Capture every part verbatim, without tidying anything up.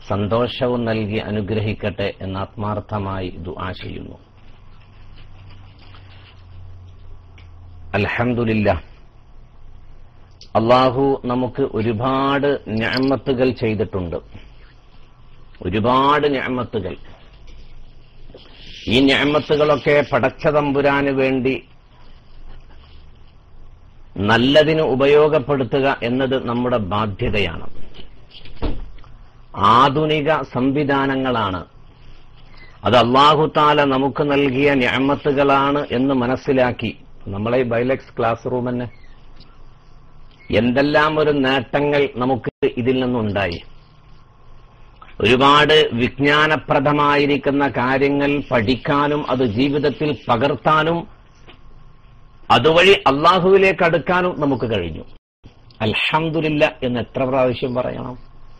സന്തോഷവും നൽകി അനുഗ്രഹിക്കട്ടെ എന്ന് ആത്മാർത്ഥമായി ദുആ ചെയ്യുന്നു. അൽഹംദുലില്ലാഹ്, അല്ലാഹു നമുക്ക് ഒരുപാട് നിഅമത്തുകൾ ചെയ്തിട്ടുണ്ട്. ഒരുപാട് നിഅമത്തുകൾ. ഈ നിഅമത്തുകളൊക്കെ പടച്ച തമ്പുരാന് വേണ്ടി നല്ലതിന് ഉപയോഗപ്പെടുത്തുക എന്നത് നമ്മുടെ ബാധ്യതയാണ്. ആധുനിക സംവിധാനങ്ങളാണ് അത്. അല്ലാഹു തആല നമുക്ക് നൽകിയ നിഅമത്തുകളാണ് എന്ന് മനസ്സിലാക്കി നമ്മളെ ബൈലക്സ് ക്ലാസ് റൂം തന്നെ എന്തെല്ലാം ഒരു നേട്ടങ്ങൾ നമുക്ക് ഇതിൽ നിന്നുണ്ടായി. ഒരുപാട് വിജ്ഞാനപ്രദമായിരിക്കുന്ന കാര്യങ്ങൾ പഠിക്കാനും അത് ജീവിതത്തിൽ പകർത്താനും അതുവഴി അള്ളാഹുവിലേക്ക് അടുക്കാനും നമുക്ക് കഴിഞ്ഞു. അൽഹംദുലില്ലാഹ് എന്ന് എത്ര പ്രാവശ്യം പറയണം?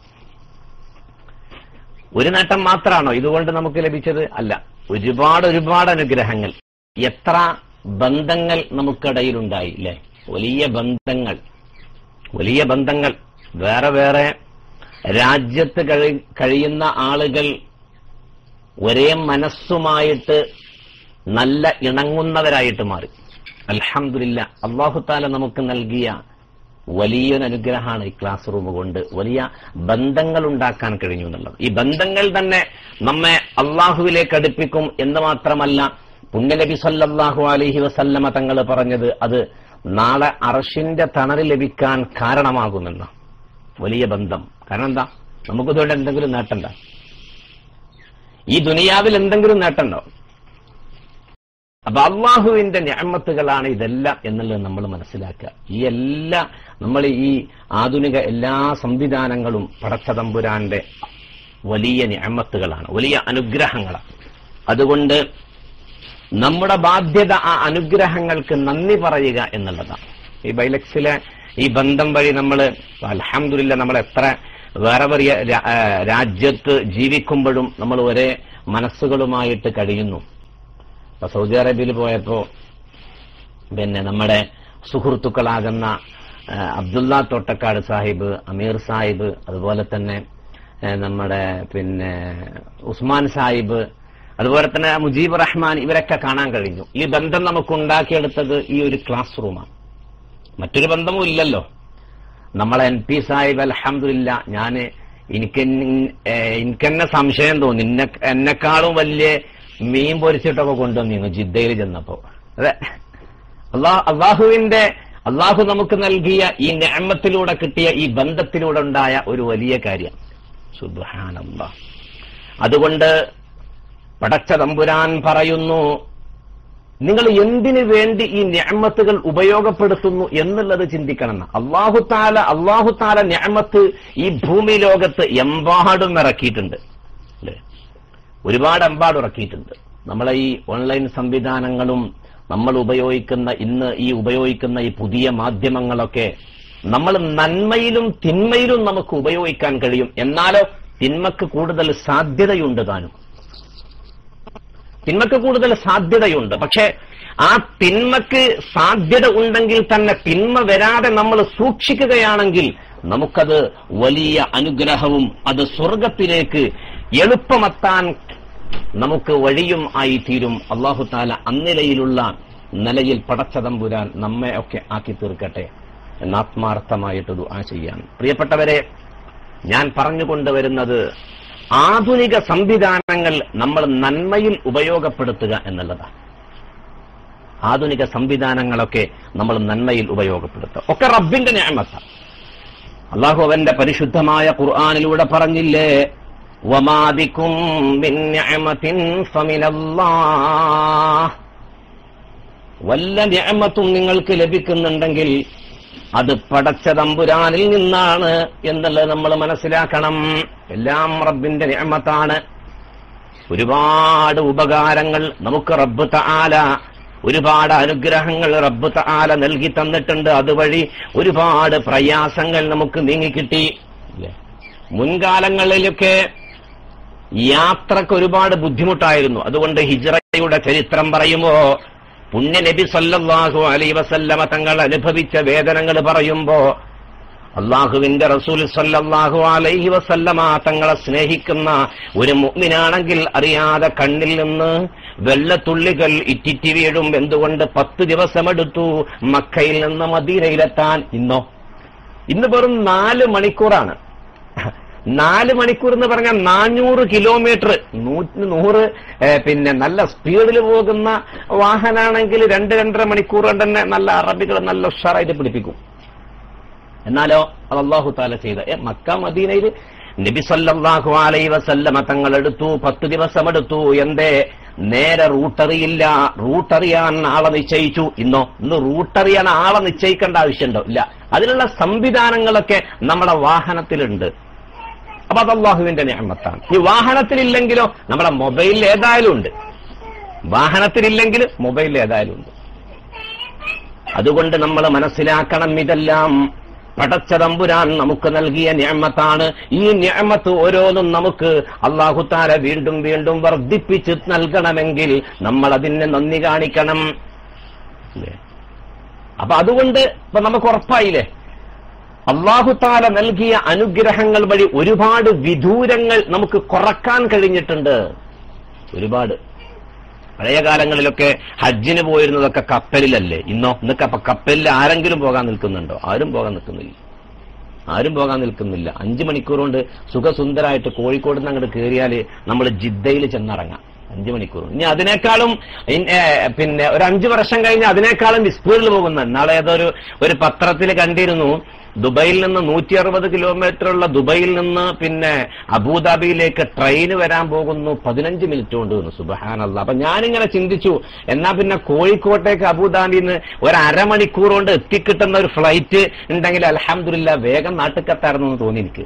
ഒരു നേട്ടം മാത്രമാണോ ഇതുകൊണ്ട് നമുക്ക് ലഭിച്ചത്? അല്ല, ഒരുപാട് ഒരുപാട് അനുഗ്രഹങ്ങൾ. എത്ര ബന്ധങ്ങൾ നമുക്കിടയിലുണ്ടായി അല്ലേ? വലിയ ബന്ധങ്ങൾ, വലിയ ബന്ധങ്ങൾ. വേറെ വേറെ രാജ്യത്ത് കഴിയുന്ന ആളുകൾ ഒരേ മനസ്സുമായിട്ട് നല്ല ഇണങ്ങുന്നവരായിട്ട് മാറി. അൽഹംദുലില്ലാഹ്, അല്ലാഹു തആല നമുക്ക് നൽകിയ വലിയൊരു അനുഗ്രഹമാണ് ഈ ക്ലാസ് റൂം കൊണ്ട് വലിയ ബന്ധങ്ങൾ ഉണ്ടാക്കാൻ കഴിഞ്ഞു എന്നുള്ളത്. ഈ ബന്ധങ്ങൾ തന്നെ നമ്മെ അള്ളാഹുവിലേക്ക് അടുപ്പിക്കും എന്ന് മാത്രമല്ല, പുണ്യനബി സല്ലല്ലാഹു അലൈഹി വസല്ലമ തങ്ങൾ പറഞ്ഞത് അത് നാളെ അർശിന്റെ തണൽ ലഭിക്കാൻ കാരണമാകുമെന്ന്. വലിയ ബന്ധം. കാരണം എന്താ? നമുക്കിതുകൊണ്ട് എന്തെങ്കിലും നേട്ടണ്ട? ഈ ദുനിയാവിൽ എന്തെങ്കിലും നേട്ടമുണ്ടോ? അപ്പൊ അള്ളാഹുവിന്റെ നിഅമത്തുകളാണ് ഇതെല്ലാം എന്നുള്ളത് നമ്മൾ മനസ്സിലാക്കുക. ഈ എല്ലാ നമ്മൾ ഈ ആധുനിക എല്ലാ സംവിധാനങ്ങളും പടച്ച തമ്പുരാന്റെ വലിയ നിഅമത്തുകളാണ്, വലിയ അനുഗ്രഹങ്ങളാണ്. അതുകൊണ്ട് നമ്മുടെ ബാധ്യത ആ അനുഗ്രഹങ്ങൾക്ക് നന്ദി പറയുക എന്നുള്ളതാണ്. ഈ ബൈലക്സിലെ ഈ ബന്ധം വഴി നമ്മൾ അൽഹംദുലില്ലാഹ് നമ്മൾ എത്ര വേറെ വേറെ രാജ്യത്ത് ജീവിക്കുമ്പോഴും നമ്മൾ ഒരേ മനസ്സുകളുമായിട്ട് കഴിയുന്നു. ഇപ്പൊ സൗദി അറേബ്യയിൽ പോയപ്പോ പിന്നെ നമ്മുടെ സുഹൃത്തുക്കളാകുന്ന അബ്ദുള്ള തോട്ടക്കാട് സാഹിബ്, അമീർ സാഹിബ്, അതുപോലെ തന്നെ നമ്മുടെ പിന്നെ ഉസ്മാൻ സാഹിബ്, അതുപോലെ തന്നെ മുജീബ് റഹ്മാൻ, ഇവരൊക്കെ കാണാൻ കഴിഞ്ഞു. ഈ ബന്ധം നമുക്ക് ഉണ്ടാക്കിയെടുത്തത് ഈ ഒരു ക്ലാസ് റൂമാണ്. മറ്റൊരു ബന്ധവും ഇല്ലല്ലോ. നമ്മളെ എൻ പി സാഹിബ് അൽഹംദുലില്ലാഹ്, ഞാൻ എനിക്ക് എനിക്കെന്നെ സംശയം തോന്നി, എന്നെ എന്നെക്കാളും വലിയ മീൻ പൊരിച്ചിട്ടൊക്കെ കൊണ്ടുവന്നു ജിദ്ദയിൽ ചെന്നപ്പോ. അതെ, അള്ളാഹ് അള്ളാഹുവിന്റെ അള്ളാഹു നമുക്ക് നൽകിയ ഈ നിഅമത്തിലൂടെ കിട്ടിയ ഈ ബന്ധത്തിലൂടെ ഉണ്ടായ ഒരു വലിയ കാര്യം. സുബ്ഹാനല്ലാഹ്. അതുകൊണ്ട് പടച്ച തമ്പുരാൻ പറയുന്നു, നിങ്ങൾ എന്തിനു വേണ്ടി ഈ നിഅമത്തുകൾ ഉപയോഗപ്പെടുത്തുന്നു എന്നുള്ളത് ചിന്തിക്കണം. അല്ലാഹു തആല അല്ലാഹു തആല നിഅമത്ത് ഈ ഭൂമി ലോകത്ത് എമ്പാടും ഇറക്കിയിട്ടുണ്ട് അല്ലേ? ഒരുപാട് എമ്പാടും ഇറക്കിയിട്ടുണ്ട്. നമ്മളെ ഈ ഓൺലൈൻ സംവിധാനങ്ങളും നമ്മൾ ഉപയോഗിക്കുന്ന ഇന്ന് ഈ ഉപയോഗിക്കുന്ന ഈ പുതിയ മാധ്യമങ്ങളൊക്കെ നമ്മൾ നന്മയിലും തിന്മയിലും നമുക്ക് ഉപയോഗിക്കാൻ കഴിയും. എന്നാലോ തിന്മക്ക് കൂടുതൽ സാധ്യതയുണ്ട് താനും. തിന്മക്ക് കൂടുതൽ സാധ്യതയുണ്ട്. പക്ഷെ ആ തിന്മക്ക് സാധ്യത ഉണ്ടെങ്കിൽ തന്നെ തിന്മ വരാതെ നമ്മൾ സൂക്ഷിക്കുകയാണെങ്കിൽ നമുക്കത് വലിയ അനുഗ്രഹവും അത് സ്വർഗത്തിലേക്ക് എളുപ്പമെത്താൻ നമുക്ക് വഴിയും ആയിത്തീരും. അല്ലാഹു തആല അന്നിലയിലുള്ള നിലയിൽ പടച്ച തമ്പുരാൻ നമ്മെ ഒക്കെ ആക്കി തീർക്കട്ടെ എന്ന് ആത്മാർത്ഥമായിട്ട് ദുആ ചെയ്യാൻ. പ്രിയപ്പെട്ടവരെ, ഞാൻ പറഞ്ഞുകൊണ്ടുവരുന്നത് ആധുനിക സംവിധാനങ്ങൾ നമ്മൾ നന്മയിൽ ഉപയോഗപ്പെടുത്തുക എന്നുള്ളതാണ്. ആധുനിക സംവിധാനങ്ങളൊക്കെ നമ്മൾ നന്മയിൽ ഉപയോഗപ്പെടുത്തുക ഒക്കെ റബ്ബിന്റെ നിഅമത്താണ്. അല്ലാഹു അവന്റെ പരിശുദ്ധമായ ഖുർആനിലൂടെ പറഞ്ഞില്ലേ, വമാ ബികും മിൻ നിഅമത്തിൻ ഫമിനല്ലാഹ്. വല്ല നിഅമത്തും നിങ്ങൾക്ക് ലഭിക്കുന്നുണ്ടെങ്കിൽ അത് പടച്ച തമ്പുരാനിൽ നിന്നാണ് എന്നുള്ളത് നമ്മൾ മനസ്സിലാക്കണം. എല്ലാം റബ്ബിന്റെ നിഅമത്താണ്. ഒരുപാട് ഉപകാരങ്ങൾ നമുക്ക് റബ്ബ് തആല, ഒരുപാട് അനുഗ്രഹങ്ങൾ റബ്ബ് തആല നൽകി തന്നിട്ടുണ്ട്. അതുവഴി ഒരുപാട് പ്രയാസങ്ങൾ നമുക്ക് നീങ്ങിക്കിട്ടി. മുൻകാലങ്ങളിലൊക്കെ യാത്രക്ക് ഒരുപാട് ബുദ്ധിമുട്ടായിരുന്നു. അതുകൊണ്ട് ഹിജ്റയുടെ ചരിത്രം പറയുമ്പോ പുണ്യ നബി സല്ലല്ലാഹു അലൈഹി വസല്ലമ തങ്ങൾ അനുഭവിച്ച വേദനകൾ പറയുമ്പോ അള്ളാഹുവിന്റെ റസൂൽ സല്ലല്ലാഹു അലൈഹി വസല്ലമ തങ്ങളെ സ്നേഹിക്കുന്ന ഒരു മുഅ്മിനാണെങ്കിൽ അറിയാതെ കണ്ണിൽ നിന്ന് വെള്ളത്തുള്ളികൾ ഇറ്റിറ്റി വീഴും. എന്തുകൊണ്ട്? പത്ത് ദിവസമെടുത്തു മക്കയിൽ നിന്ന് മദീനയിലെത്താൻ. ഇന്നോ ഇന്ന് വെറും നാല് മണിക്കൂറാണ്. നാല് മണിക്കൂർ എന്ന് പറഞ്ഞാൽ നാനൂറ് കിലോമീറ്റർ നൂറ്റി നൂറ് പിന്നെ നല്ല സ്പീഡിൽ പോകുന്ന വാഹനാണെങ്കിൽ രണ്ട് രണ്ടര മണിക്കൂർ കൊണ്ട് തന്നെ നല്ല അറബികൾ നല്ല ഉഷാറായിട്ട് പിടിപ്പിക്കും. എന്നാലോ അത് അല്ലാഹു തആല ചെയ്ത മക്ക മദീനയിൽ നബി സല്ലല്ലാഹു അലൈഹി വസല്ലമ തങ്ങൾ എടുത്തു, പത്ത് ദിവസം എടുത്തു. എന്തേ? നേരെ റൂട്ടറിയില്ല. റൂട്ടറിയാൻ ആളെ നിശ്ചയിച്ചു. ഇന്നോ ഇന്ന് റൂട്ടറിയാൻ ആളെ നിശ്ചയിക്കേണ്ട ആവശ്യമുണ്ടോ? ഇല്ല. അതിനുള്ള സംവിധാനങ്ങളൊക്കെ നമ്മുടെ വാഹനത്തിലുണ്ട്. അപ്പൊ അത് അല്ലാഹുവിന്റെ നിഅമത്താണ്. ഈ വാഹനത്തിലില്ലെങ്കിലോ നമ്മുടെ മൊബൈലിൽ ഏതായാലും ഉണ്ട്. വാഹനത്തിലില്ലെങ്കിൽ മൊബൈലിൽ ഏതായാലും ഉണ്ട്. അതുകൊണ്ട് നമ്മൾ മനസ്സിലാക്കണം, ഇതെല്ലാം പടച്ച തമ്പുരാൻ നമുക്ക് നൽകിയ നിഅമത്താണ്. ഈ നിഅമത്ത് ഓരോന്നും നമുക്ക് അല്ലാഹു തആല വീണ്ടും വീണ്ടും വർദ്ധിപ്പിച്ച് നൽകണമെങ്കിൽ നമ്മൾ അതിന് നന്ദി കാണിക്കണം. അപ്പൊ അതുകൊണ്ട് ഇപ്പൊ നമുക്ക് ഉറപ്പായില്ലേ, അല്ലാഹു തആല നൽകിയ അനുഗ്രഹങ്ങൾ വഴി ഒരുപാട് വിദൂരങ്ങൾ നമുക്ക് കുറക്കാൻ കഴിഞ്ഞിട്ടുണ്ട്. ഒരുപാട്. പഴയ കാലങ്ങളിലൊക്കെ ഹജ്ജിന് പോയിരുന്നതൊക്കെ കപ്പലിലല്ലേ. ഇന്നോ ഇന്നൊക്കെ അപ്പൊ കപ്പലിൽ ആരെങ്കിലും പോകാൻ നിൽക്കുന്നുണ്ടോ? ആരും പോകാൻ നിൽക്കുന്നില്ല. ആരും പോകാൻ നിൽക്കുന്നില്ല. അഞ്ചു മണിക്കൂർ കൊണ്ട് സുഖസുന്ദരായിട്ട് കോഴിക്കോട് നിന്ന് അങ്ങോട്ട് കയറിയാല് നമ്മൾ ജിദ്ദയിൽ ചെന്നിറങ്ങാം. അഞ്ചു മണിക്കൂർ. ഇനി അതിനേക്കാളും പിന്നെ ഒരു അഞ്ചു വർഷം കഴിഞ്ഞ് അതിനേക്കാളും സ്പീഡിൽ പോകുന്ന നാളെ ഏതൊരു ഒരു പത്രത്തിൽ കണ്ടിരുന്നു, ദുബൈയിൽ നിന്ന് നൂറ്റി അറുപത് കിലോമീറ്റർ ഉള്ള ദുബൈയിൽ നിന്ന് പിന്നെ അബുദാബിയിലേക്ക് ട്രെയിൻ വരാൻ പോകുന്നു പതിനഞ്ച് മിനിറ്റ് കൊണ്ട്. സുബ്ഹാനല്ലാഹ്. അപ്പൊ ഞാനിങ്ങനെ ചിന്തിച്ചു, എന്നാ പിന്നെ കോഴിക്കോട്ടേക്ക് അബുദാബിയിൽ നിന്ന് ഒരു അരമണിക്കൂർ കൊണ്ട് എത്തിക്കിട്ടുന്ന ഒരു ഫ്ലൈറ്റ് ഉണ്ടെങ്കിൽ അൽഹംദുലില്ലാഹ് വേഗം നാട്ടിലെത്തായിരുന്നു എന്ന് തോന്നി എനിക്ക്.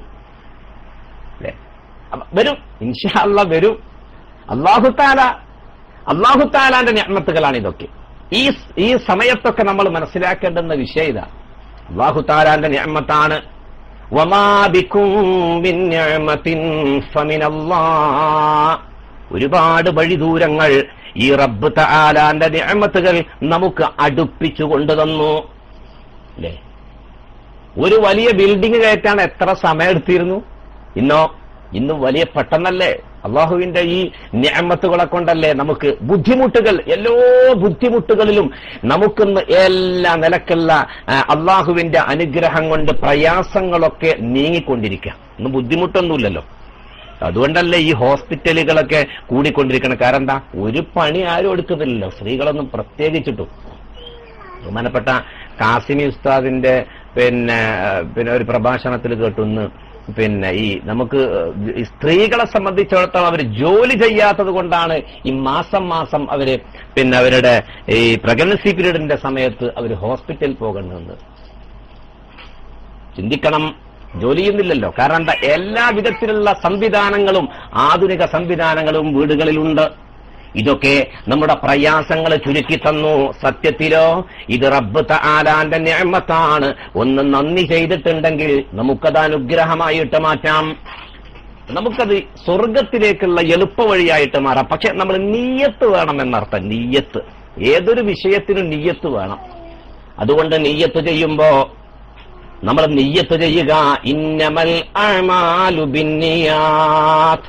വരും, ഇൻഷാ അല്ലാഹ് വരും. അല്ലാഹു തആല അല്ലാഹു തആലാന്റെ നിഅമത്തുകളാണ് ഇതൊക്കെ. ഈ ഈ സമയത്തൊക്കെ നമ്മൾ മനസ്സിലാക്കേണ്ടുന്ന വിഷയം ഇതാ, അല്ലാഹു തആലാന്റെ നിഅമത്താണ്. വമാ ബികും മിൻ നിഅമത്തിൻ ഫമിനല്ലാഹ്. ഒരുപാട് വഴിദൂരങ്ങൾ ഈ റബ്ബ് തആലാന്റെ നിഅമത്തുകൾ നമുക്ക് അടുപ്പിച്ചു കൊണ്ടുതന്നു. അല്ലേ? ഒരു വലിയ ബിൽഡിംഗ് കയറ്റാൻ എത്ര സമയം എടുത്തിരുന്നു? ഇന്നോ ഇന്ന് വലിയ പെട്ടെന്നല്ലേ. അള്ളാഹുവിന്റെ ഈ നിഅമത്തുകളെ കൊണ്ടല്ലേ നമുക്ക് ബുദ്ധിമുട്ടുകൾ, എല്ലാ ബുദ്ധിമുട്ടുകളിലും നമുക്കിന്ന് എല്ലാ നിലക്കുള്ള അള്ളാഹുവിന്റെ അനുഗ്രഹം കൊണ്ട് പ്രയാസങ്ങളൊക്കെ നീങ്ങിക്കൊണ്ടിരിക്കുക. ഇന്ന് ബുദ്ധിമുട്ടൊന്നുമില്ലല്ലോ. അതുകൊണ്ടല്ലേ ഈ ഹോസ്പിറ്റലുകളൊക്കെ കൂടിക്കൊണ്ടിരിക്കണം. കാരണം എന്താ? ഒരു പണി ആരും എടുക്കുന്നില്ലല്ലോ, സ്ത്രീകളൊന്നും പ്രത്യേകിച്ചിട്ടും. ബഹുമാനപ്പെട്ട കാസിമി ഉസ്താദിന്റെ പിന്നെ പിന്നെ ഒരു പ്രഭാഷണത്തിൽ കേട്ടുന്ന്, പിന്നെ ഈ നമുക്ക് സ്ത്രീകളെ സംബന്ധിച്ചിടത്തോളം അവർ ജോലി ചെയ്യാത്തത് കൊണ്ടാണ് ഈ മാസം മാസം അവര് പിന്നെ അവരുടെ ഈ പ്രഗ്നൻസി പീരീഡിന്റെ സമയത്ത് അവർ ഹോസ്പിറ്റലിൽ പോകേണ്ടത്. ചിന്തിക്കണം. ജോലി ചെയ്യുന്നില്ലല്ലോ. കാരണം എന്താ? എല്ലാ വിധത്തിലുള്ള സംവിധാനങ്ങളും ആധുനിക സംവിധാനങ്ങളും വീടുകളിലുണ്ട്. ഇതൊക്കെ നമ്മുടെ പ്രയാസങ്ങൾ ചുരുക്കി തന്നു. സത്യത്തിലോ ഇത് റബ്ബ് തആലാന്റെ നിഅമത്താണ്. ഒന്ന് നന്ദി ചെയ്തിട്ടുണ്ടെങ്കിൽ നമുക്കത് അനുഗ്രഹമായിട്ട് മാറ്റാം. നമുക്കത് സ്വർഗത്തിലേക്കുള്ള എളുപ്പ വഴിയായിട്ട് മാറാം. പക്ഷെ നമ്മൾ നിയ്യത്ത് വേണം എന്നർത്ഥം. നിയ്യത്ത്, ഏതൊരു വിഷയത്തിനും നിയ്യത്ത് വേണം. അതുകൊണ്ട് നിയ്യത്ത് ചെയ്യുമ്പോ നമ്മൾ നിയ്യത്ത് ചെയ്യുക, ഇന്നമൽ അഅ്മാലു ബിന്നിയാത്ത്,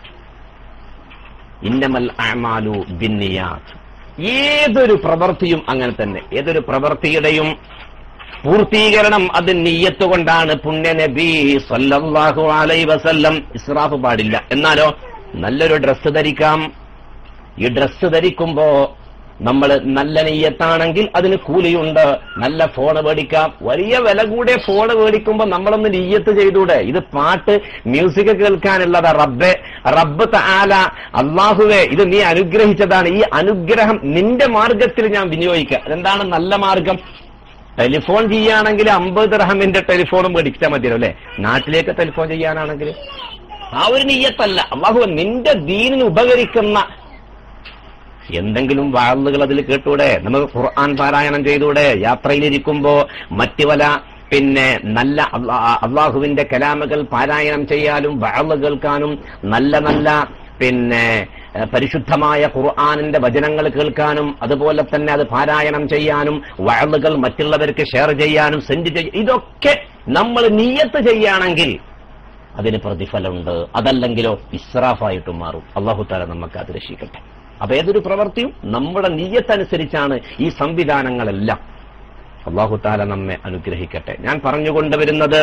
ഇന്നമൽ അഅ്മാലു ബിന്നിയാത്ത്. ഏതൊരു പ്രവൃത്തിയും അങ്ങനെ തന്നെ. ഏതൊരു പ്രവൃത്തിയുടെയും പൂർത്തീകരണം അത് നിയ്യത്ത് കൊണ്ടാണ്. പുണ്യ നബി സല്ലല്ലാഹു അലൈഹി വസല്ലം ഇസ്രാഫ് പാടില്ല. എന്നാലോ നല്ലൊരു ഡ്രസ്സ് ധരിക്കാം. ഈ ഡ്രസ്സ് ധരിക്കുമ്പോ നമ്മൾ നല്ല നിയ്യത്താണെങ്കിൽ അതിന് കൂലിയുണ്ട്. നല്ല ഫോണ് മേടിക്കാം. വലിയ വില കൂടിയ ഫോണ് മേടിക്കുമ്പോ നമ്മളൊന്ന് നിയ്യത്ത് ചെയ്തൂടെ? ഇത് പാട്ട് മ്യൂസിക് കേൾക്കാനുള്ളതാ. റബ്ബെ റബ്ബ് തആല അല്ലാഹുവേ ഇത് നീ അനുഗ്രഹിച്ചതാണ്. ഈ അനുഗ്രഹം നിന്റെ മാർഗത്തിൽ ഞാൻ വിനിയോഗിക്കുക. അതെന്താണ് നല്ല മാർഗം? ടെലിഫോൺ ചെയ്യാണെങ്കിൽ അമ്പത് ദിർഹമിന്റെ ടെലിഫോണും മേടിച്ചാൽ മതിയല്ലോ അല്ലെ? നാട്ടിലേക്ക് ടെലിഫോൺ ചെയ്യാനാണെങ്കിൽ ആ ഒരു നിയ്യത്തല്ല. അല്ലാഹു നിന്റെ ദീനിന് ഉപകരിക്കുന്ന എന്തെങ്കിലും വാളുകൾ അതിൽ കേട്ടൂടെ? നമുക്ക് ഖുർആൻ പാരായണം ചെയ്തൂടെ? യാത്രയിലിരിക്കുമ്പോ മറ്റു വല പിന്നെ നല്ല അള്ളാഹുവിന്റെ കലാമുകൾ പാരായണം ചെയ്യാനും വാള് കേൾക്കാനും നല്ല നല്ല പിന്നെ പരിശുദ്ധമായ ഖുർആനിന്റെ വചനങ്ങൾ കേൾക്കാനും അതുപോലെ തന്നെ അത് പാരായണം ചെയ്യാനും വാളുകൾ മറ്റുള്ളവർക്ക് ഷെയർ ചെയ്യാനും സെൻഡ് ചെയ്യാൻ, ഇതൊക്കെ നമ്മൾ നിയ്യത്ത് ചെയ്യുകയാണെങ്കിൽ അതിന് പ്രതിഫലമുണ്ട്, അതല്ലെങ്കിലോ ഇസ്രാഫായിട്ടും മാറും. അല്ലാഹു തആല നമുക്ക് അത് രക്ഷിക്കട്ടെ. അപ്പൊ ഏതൊരു പ്രവൃത്തിയും നമ്മുടെ നിയ്യത്തനുസരിച്ചാണ് ഈ സംവിധാനങ്ങളെല്ലാം. അല്ലാഹു തആല നമ്മെ അനുഗ്രഹിക്കട്ടെ. ഞാൻ പറഞ്ഞുകൊണ്ടുവരുന്നത്,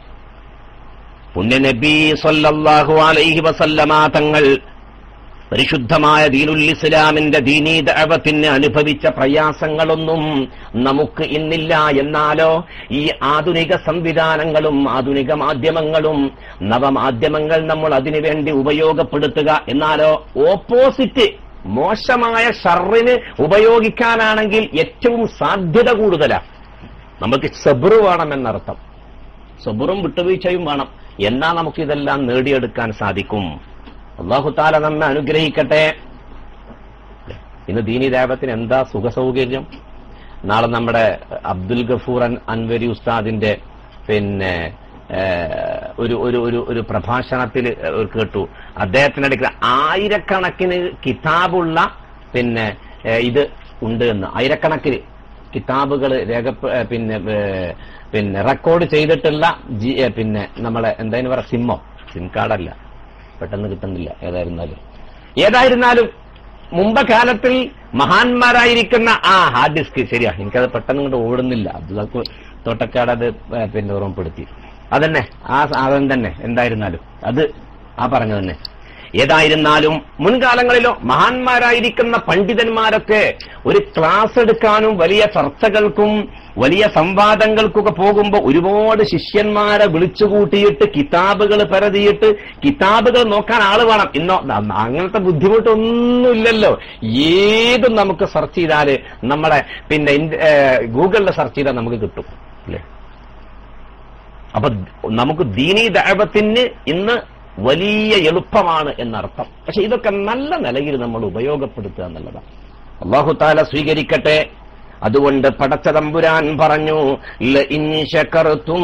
പുണ്യ നബി സ്വല്ലല്ലാഹു അലൈഹി വസല്ലമ തങ്ങൾ പരിശുദ്ധമായ ദീനുൽ ഇസ്ലാമിന്റെ ദീനീ ദഅവത്തിന് അനുഭവിച്ച പ്രയാസങ്ങളൊന്നും നമുക്ക് ഇന്നില്ല. എന്നാലോ ഈ ആധുനിക സംവിധാനങ്ങളും ആധുനിക മാധ്യമങ്ങളും നവമാധ്യമങ്ങൾ നമ്മൾ അതിനുവേണ്ടി ഉപയോഗപ്പെടുത്തുക, എന്നാലോ ഓപ്പോസിറ്റ് മോശമായ ഷർറിന് ഉപയോഗിക്കാനാണെങ്കിൽ ഏറ്റവും സാധ്യത കൂടുതലാണ്. നമുക്ക് സബ്ർ വേണമെന്നർത്ഥം. സബ്റും വിട്ടുവീഴ്ചയും വേണം. എന്നാ നമുക്കിതെല്ലാം നേടിയെടുക്കാൻ സാധിക്കും. അല്ലാഹു തആല നമ്മെ അനുഗ്രഹിക്കട്ടെ. ഇന്ന് ദീനി ദഅവത്തിന് എന്താ സുഖസൗകര്യം. നാളെ നമ്മുടെ അബ്ദുൽ ഗഫൂർ അൻവരി ഉസ്താദിന്റെ പിന്നെ ഒരു ഒരു ഒരു ഒരു പ്രഭാഷണത്തിൽ കേട്ടു. അദ്ദേഹത്തിന്റെ അടുക്കൽ ആയിരക്കണക്കിന് കിതാബുള്ള പിന്നെ ഇത് ഉണ്ട് എന്ന്. ആയിരക്കണക്കിന് കിതാബുകൾ രേഖ പിന്നെ പിന്നെ റെക്കോർഡ് ചെയ്തിട്ടുള്ള പിന്നെ നമ്മളെ എന്തായാലും പറയാ സിമ്മോ സിം കാർഡല്ല, പെട്ടെന്ന് കിട്ടുന്നില്ല. ഏതായിരുന്നാലും ഏതായിരുന്നാലും മുമ്പ് കാലത്തിൽ മഹാന്മാരായിരിക്കുന്ന ആ ഹാർഡ് ഡിസ്ക്, ശരിയാ, എനിക്കത് പെട്ടെന്ന് ഇങ്ങോട്ട് ഓടുന്നില്ല. അബ്ദുൽ തോട്ടക്കാട് അത് പിന്നെ ഓർമ്മപ്പെടുത്തി. അതന്നെ ആ സാധനം തന്നെ. എന്തായിരുന്നാലും അത് ആ പറഞ്ഞു തന്നെ. ഏതായിരുന്നാലും മുൻകാലങ്ങളിലോ മഹാന്മാരായിരിക്കുന്ന പണ്ഡിതന്മാരൊക്കെ ഒരു ക്ലാസ് എടുക്കാനും വലിയ ചർച്ചകൾക്കും വലിയ സംവാദങ്ങൾക്കൊക്കെ പോകുമ്പോൾ ഒരുപാട് ശിഷ്യന്മാരെ വിളിച്ചുകൂട്ടിയിട്ട് കിതാബുകൾ പരതിയിട്ട് കിതാബുകൾ നോക്കാൻ ആള് വേണം. ഇന്നോ അങ്ങനത്തെ ബുദ്ധിമുട്ടൊന്നുമില്ലല്ലോ. ഏതും നമുക്ക് സെർച്ച് ചെയ്താല് നമ്മളെ പിന്നെ ഗൂഗിളിൽ സെർച്ച് ചെയ്താൽ നമുക്ക് കിട്ടും അല്ലേ. അപ്പൊ നമുക്ക് ദീനീ ദഅവത്തിന് ഇന്ന് വലിയ എളുപ്പമാണ് എന്നർത്ഥം. പക്ഷെ ഇതൊക്കെ നല്ല നിലയിൽ നമ്മൾ ഉപയോഗപ്പെടുത്തുക എന്നുള്ളതാണ്. അല്ലാഹു തആല സ്വീകരിക്കട്ടെ. അതുകൊണ്ട് പടച്ച തമ്പുരാൻ പറഞ്ഞു, ലഇൻ ശകർതും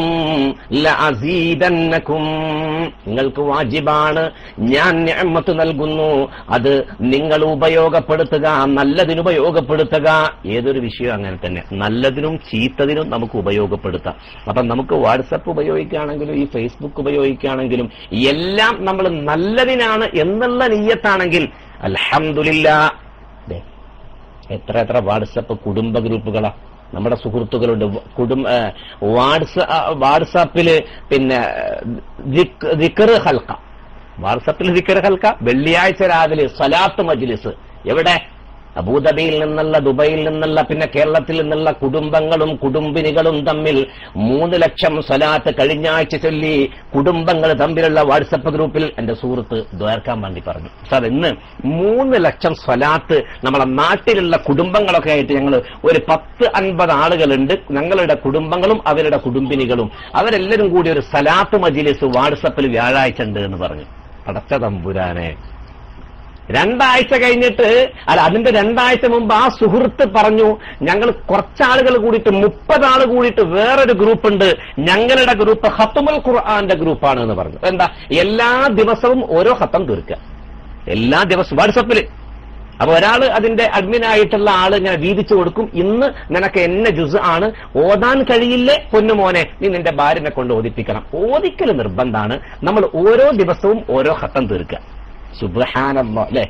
ലഅസീദന്നകും, നിങ്ങൾക്ക് വാജിബാണ്, ഞാൻ നിഅമത്ത് നൽകുന്നു, അത് നിങ്ങൾ ഉപയോഗപ്പെടുത്തുക, നല്ലതിന് ഉപയോഗപ്പെടുത്തുക. ഏതൊരു വിഷയം അങ്ങനെ തന്നെ, നല്ലതിനും ചീത്തതിനും നമുക്ക് ഉപയോഗപ്പെടുത്താം. അപ്പൊ നമുക്ക് വാട്സപ്പ് ഉപയോഗിക്കുകയാണെങ്കിലും ഈ ഫേസ്ബുക്ക് ഉപയോഗിക്കുകയാണെങ്കിലും എല്ലാം നമ്മൾ നല്ലതിനാണ് എന്നുള്ള നിയ്യത്താണെങ്കിൽ അൽഹംദുലില്ലാഹ്. എത്ര എത്ര വാട്സപ്പ് കുടുംബ ഗ്രൂപ്പുകളാ നമ്മുടെ സുഹൃത്തുക്കളുണ്ട്. കുടുംബ വാട്സ് വാട്സാപ്പില് പിന്നെ ദിക്ർ ഹൽക്ക, വാട്സാപ്പിൽ ദിക്ർ ഹൽക്ക, വെള്ളിയാഴ്ച രാവിലെ സലാത്ത് മജ്ലിസ്. എവിടെ? അബൂദബിയിൽ നിന്നുള്ള, ദുബൈയിൽ നിന്നുള്ള, പിന്നെ കേരളത്തിൽ നിന്നുള്ള കുടുംബങ്ങളും കുടുംബിനികളും തമ്മിൽ മൂന്ന് ലക്ഷം സ്വലാത്ത് കഴിഞ്ഞ ആഴ്ച ചൊല്ലി കുടുംബങ്ങൾ തമ്മിലുള്ള വാട്സപ്പ് ഗ്രൂപ്പിൽ എന്റെ സുഹൃത്ത് ദ്വാരക്കാൻ വേണ്ടി പറഞ്ഞു. സാർ, ഇന്ന് മൂന്ന് ലക്ഷം സ്വലാത്ത് നമ്മളെ നാട്ടിലുള്ള കുടുംബങ്ങളൊക്കെ ആയിട്ട് ഞങ്ങൾ ഒരു പത്ത് അൻപത് ആളുകളുണ്ട്, ഞങ്ങളുടെ കുടുംബങ്ങളും അവരുടെ കുടുംബിനികളും, അവരെല്ലാവരും കൂടി ഒരു സലാത്ത് മജ്ലിസ് വാട്സപ്പിൽ വ്യാഴാഴ്ച ഉണ്ട് എന്ന് പറഞ്ഞു. പടച്ച തമ്പുരാനെ, രണ്ടാഴ്ച കഴിഞ്ഞിട്ട് അല്ല അതിന്റെ രണ്ടാഴ്ച മുമ്പ് ആ സുഹൃത്ത് പറഞ്ഞു, ഞങ്ങൾ കുറച്ചാളുകൾ കൂടിയിട്ട് മുപ്പത് ആൾ കൂടിയിട്ട് വേറൊരു ഗ്രൂപ്പുണ്ട്, ഞങ്ങളുടെ ഗ്രൂപ്പ് ഖത്മുൽ ഖുർആന്റെ ഗ്രൂപ്പാണ് എന്ന് പറഞ്ഞു. എന്താ, എല്ലാ ദിവസവും ഓരോ ഖത്തം തീർക്കുക, എല്ലാ ദിവസവും വാട്സപ്പില്. അപ്പൊ ഒരാള് അതിന്റെ അഡ്മിനായിട്ടുള്ള ആള് ഇങ്ങനെ വീതിച്ചു കൊടുക്കും, ഇന്ന് നിനക്ക് എന്നെ ജുസ് ആണ്, ഓതാൻ കഴിയില്ലേ പൊന്നുമോനെ, നീ നിന്റെ ഭാര്യനെ കൊണ്ട് ഓദിപ്പിക്കണം. ഓദിക്കൽ നിർബന്ധാണ്. നമ്മൾ ഓരോ ദിവസവും ഓരോ ഖത്തം തീർക്കുക. സുബ്ഹാനല്ലാഹ് അല്ലേ.